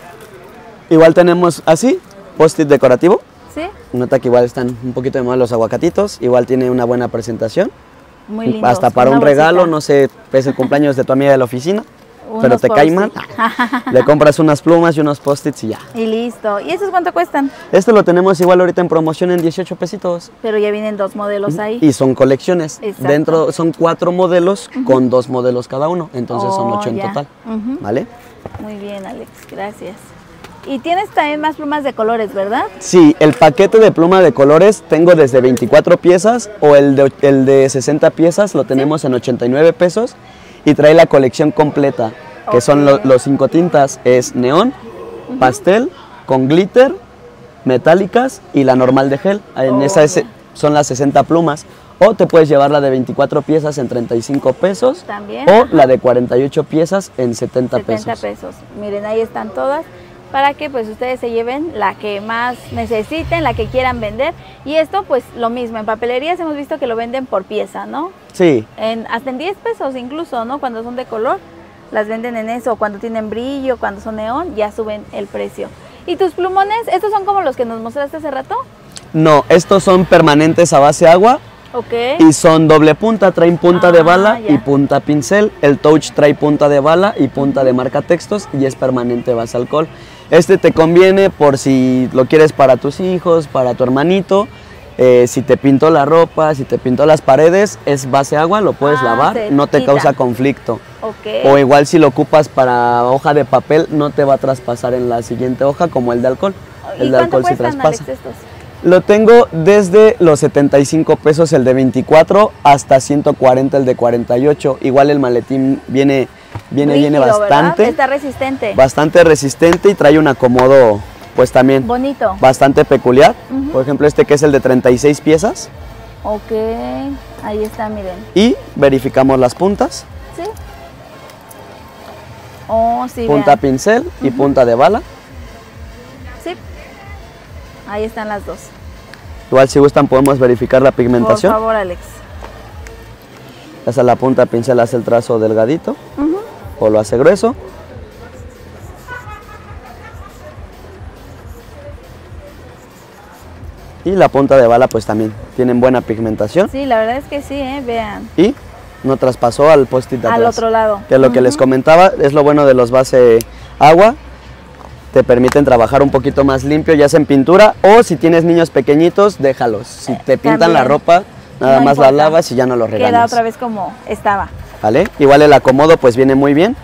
[SPEAKER 2] Igual tenemos así, post-it decorativo.
[SPEAKER 1] Sí.
[SPEAKER 2] Nota que igual están un poquito de más los aguacatitos. Igual tiene una buena presentación.
[SPEAKER 1] Muy lindo.
[SPEAKER 2] Hasta para un regalo, no sé, es el cumpleaños de tu amiga de la oficina. Unos pero te cae mal, le compras unas plumas y unos post-its y ya.
[SPEAKER 1] Y listo. ¿Y esos cuánto cuestan?
[SPEAKER 2] Este lo tenemos igual ahorita en promoción en dieciocho pesitos.
[SPEAKER 1] Pero ya vienen dos modelos ahí.
[SPEAKER 2] Y son colecciones.
[SPEAKER 1] Exacto.
[SPEAKER 2] Dentro son cuatro modelos uh-huh. con dos modelos cada uno. Entonces
[SPEAKER 1] oh,
[SPEAKER 2] son ocho en
[SPEAKER 1] ya.
[SPEAKER 2] total.
[SPEAKER 1] Uh-huh.
[SPEAKER 2] ¿Vale?
[SPEAKER 1] Muy bien, Alex. Gracias. Y tienes también más plumas de colores, ¿verdad?
[SPEAKER 2] Sí, el paquete de pluma de colores tengo desde veinticuatro piezas o el de, el de sesenta piezas lo tenemos ¿sí? en ochenta y nueve pesos y trae la colección completa. Que okay. son lo, los cinco tintas, es neón, uh-huh. pastel, con glitter, metálicas y la normal de gel. En oh, esa es, son las sesenta plumas. O te puedes llevar la de veinticuatro piezas en treinta y cinco pesos.
[SPEAKER 1] También.
[SPEAKER 2] O la de cuarenta y ocho piezas en setenta pesos.
[SPEAKER 1] setenta pesos. Miren, ahí están todas. Para que pues ustedes se lleven la que más necesiten, la que quieran vender. Y esto pues lo mismo, en papelerías hemos visto que lo venden por pieza, ¿no?
[SPEAKER 2] Sí.
[SPEAKER 1] En, hasta en diez pesos incluso, ¿no? Cuando son de color. Las venden en eso, cuando tienen brillo, cuando son neón, ya suben el precio. ¿Y tus plumones, estos son como los que nos mostraste hace rato?
[SPEAKER 2] No, estos son permanentes a base agua.
[SPEAKER 1] Ok.
[SPEAKER 2] Y son doble punta, traen punta ah, de bala
[SPEAKER 1] ya.
[SPEAKER 2] y punta pincel. El touch trae punta de bala y punta de marcatextos y es permanente base alcohol. Este te conviene por si lo quieres para tus hijos, para tu hermanito. Eh, si te pintó la ropa, si te pintó las paredes, es base agua, lo puedes ah, lavar, no te quita. Causa conflicto.
[SPEAKER 1] Okay.
[SPEAKER 2] O igual si lo ocupas para hoja de papel, no te va a traspasar en la siguiente hoja como el de alcohol. El
[SPEAKER 1] ¿Y
[SPEAKER 2] de alcohol sí
[SPEAKER 1] cuestan,
[SPEAKER 2] traspasa.
[SPEAKER 1] Alex, estos?
[SPEAKER 2] Lo tengo desde los setenta y cinco pesos el de veinticuatro hasta ciento cuarenta el de cuarenta y ocho. Igual el maletín viene Viene,
[SPEAKER 1] rígido,
[SPEAKER 2] viene bastante.
[SPEAKER 1] ¿verdad? Está resistente.
[SPEAKER 2] Bastante resistente y trae un acomodo, pues también
[SPEAKER 1] bonito.
[SPEAKER 2] Bastante peculiar.
[SPEAKER 1] Uh-huh.
[SPEAKER 2] Por ejemplo, este que es el de treinta y seis piezas.
[SPEAKER 1] Ok, ahí está, miren.
[SPEAKER 2] Y verificamos las puntas.
[SPEAKER 1] Sí. Oh, sí,
[SPEAKER 2] Punta
[SPEAKER 1] vean.
[SPEAKER 2] pincel y
[SPEAKER 1] Uh-huh.
[SPEAKER 2] punta de bala.
[SPEAKER 1] Sí. Ahí están las dos.
[SPEAKER 2] Igual si gustan podemos verificar la pigmentación.
[SPEAKER 1] Por favor, Alex.
[SPEAKER 2] Esa la punta pincel hace el trazo delgadito.
[SPEAKER 1] Uh-huh.
[SPEAKER 2] O lo hace grueso. Y la punta de bala pues también tienen buena pigmentación.
[SPEAKER 1] Sí, la verdad es que sí, ¿eh? Vean.
[SPEAKER 2] Y no traspasó al post-it de atrás.
[SPEAKER 1] Al otro lado.
[SPEAKER 2] Que es lo uh-huh. que les comentaba, es lo bueno de los base agua. Te permiten trabajar un poquito más limpio, ya sea en pintura o si tienes niños pequeñitos, déjalos. Si te pintan también la ropa, nada no más importa. La lavas y ya no los regañas.
[SPEAKER 1] Queda otra vez como estaba.
[SPEAKER 2] ¿Vale? Igual el acomodo pues viene muy bien.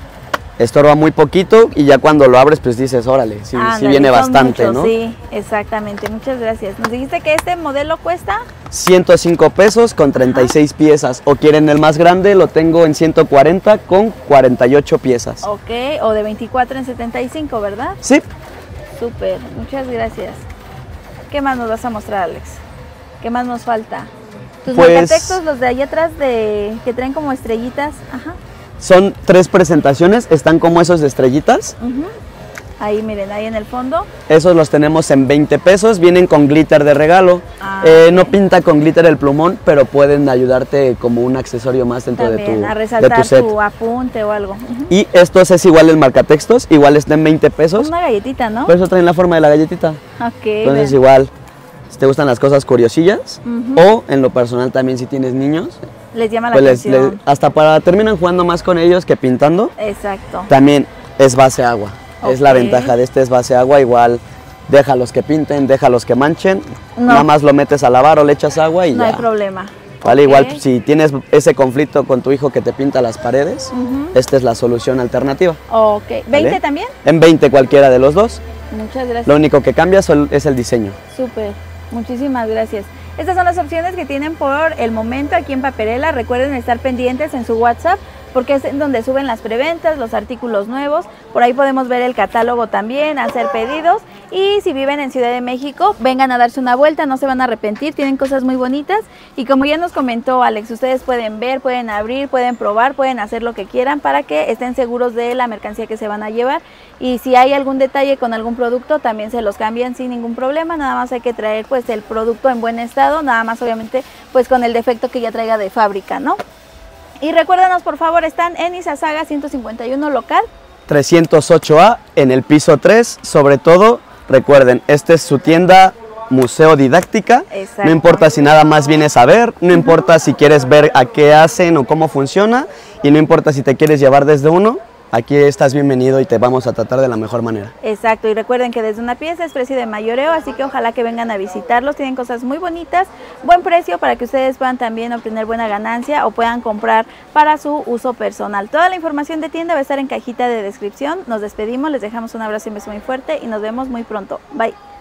[SPEAKER 2] Estorba muy poquito y ya cuando lo abres pues dices, órale, sí,
[SPEAKER 1] ah,
[SPEAKER 2] sí viene bastante,
[SPEAKER 1] muchos,
[SPEAKER 2] ¿no?
[SPEAKER 1] Sí, exactamente, muchas gracias. Nos dijiste que este modelo cuesta
[SPEAKER 2] ciento cinco pesos con treinta y seis Ajá. piezas, o quieren el más grande, lo tengo en ciento cuarenta con cuarenta y ocho piezas.
[SPEAKER 1] Ok, o de veinticuatro en setenta y cinco, ¿verdad?
[SPEAKER 2] Sí.
[SPEAKER 1] Súper, muchas gracias. ¿Qué más nos vas a mostrar, Alex? ¿Qué más nos falta? Tus
[SPEAKER 2] pues,
[SPEAKER 1] marcatextos, los de ahí atrás de que traen como estrellitas. Ajá.
[SPEAKER 2] Son tres presentaciones, están como esos de estrellitas.
[SPEAKER 1] Uh-huh. Ahí miren, ahí en el fondo.
[SPEAKER 2] Esos los tenemos en veinte pesos, vienen con glitter de regalo. Ah, eh, okay. No pinta con glitter el plumón, pero pueden ayudarte como un accesorio más dentro
[SPEAKER 1] También,
[SPEAKER 2] de tu,
[SPEAKER 1] a resaltar
[SPEAKER 2] de tu set.
[SPEAKER 1] Tu apunte o algo. Uh-huh.
[SPEAKER 2] Y estos es igual el marcatextos, igual está en veinte pesos.
[SPEAKER 1] Una galletita, ¿no?
[SPEAKER 2] Por eso traen la forma de la galletita.
[SPEAKER 1] Ok.
[SPEAKER 2] Entonces bien. Igual, si te gustan las cosas curiosillas, uh-huh. o en lo personal también si tienes niños.
[SPEAKER 1] Les llama la
[SPEAKER 2] pues
[SPEAKER 1] atención.
[SPEAKER 2] Les, les, hasta para terminan jugando más con ellos que pintando.
[SPEAKER 1] Exacto.
[SPEAKER 2] También es base agua. Okay. Es la ventaja de este, es base agua. Igual déjalos que pinten, déjalos que manchen. No. Nada más lo metes a lavar o le echas agua y
[SPEAKER 1] no
[SPEAKER 2] ya.
[SPEAKER 1] No hay problema.
[SPEAKER 2] Vale, okay. Igual si tienes ese conflicto con tu hijo que te pinta las paredes, uh-huh. esta es la solución alternativa.
[SPEAKER 1] Ok. ¿veinte ¿Vale? También?
[SPEAKER 2] En veinte cualquiera de los dos.
[SPEAKER 1] Muchas gracias.
[SPEAKER 2] Lo único que cambia es el diseño.
[SPEAKER 1] Súper. Muchísimas gracias. Estas son las opciones que tienen por el momento aquí en Paperela. Recuerden estar pendientes en su WhatsApp porque es en donde suben las preventas, los artículos nuevos. Por ahí podemos ver el catálogo también, hacer pedidos. Y si viven en Ciudad de México, vengan a darse una vuelta, no se van a arrepentir, tienen cosas muy bonitas. Y como ya nos comentó Alex, ustedes pueden ver, pueden abrir, pueden probar, pueden hacer lo que quieran para que estén seguros de la mercancía que se van a llevar. Y si hay algún detalle con algún producto, también se los cambian sin ningún problema. Nada más hay que traer pues el producto en buen estado, nada más obviamente pues con el defecto que ya traiga de fábrica, ¿no? Y recuérdanos por favor, están en Izazaga ciento cincuenta y uno local
[SPEAKER 2] trescientos ocho A en el piso tres. Sobre todo recuerden, esta es su tienda museo didáctica. Exacto. No importa si nada más vienes a ver, no uh-huh. importa si quieres ver a qué hacen o cómo funciona, y no importa si te quieres llevar desde uno. Aquí estás bienvenido y te vamos a tratar de la mejor manera.
[SPEAKER 1] Exacto, y recuerden que desde una pieza es precio de mayoreo, así que ojalá que vengan a visitarlos. Tienen cosas muy bonitas, buen precio para que ustedes puedan también obtener buena ganancia o puedan comprar para su uso personal. Toda la información de tienda va a estar en cajita de descripción. Nos despedimos, les dejamos un abrazo y un beso muy fuerte y nos vemos muy pronto. Bye.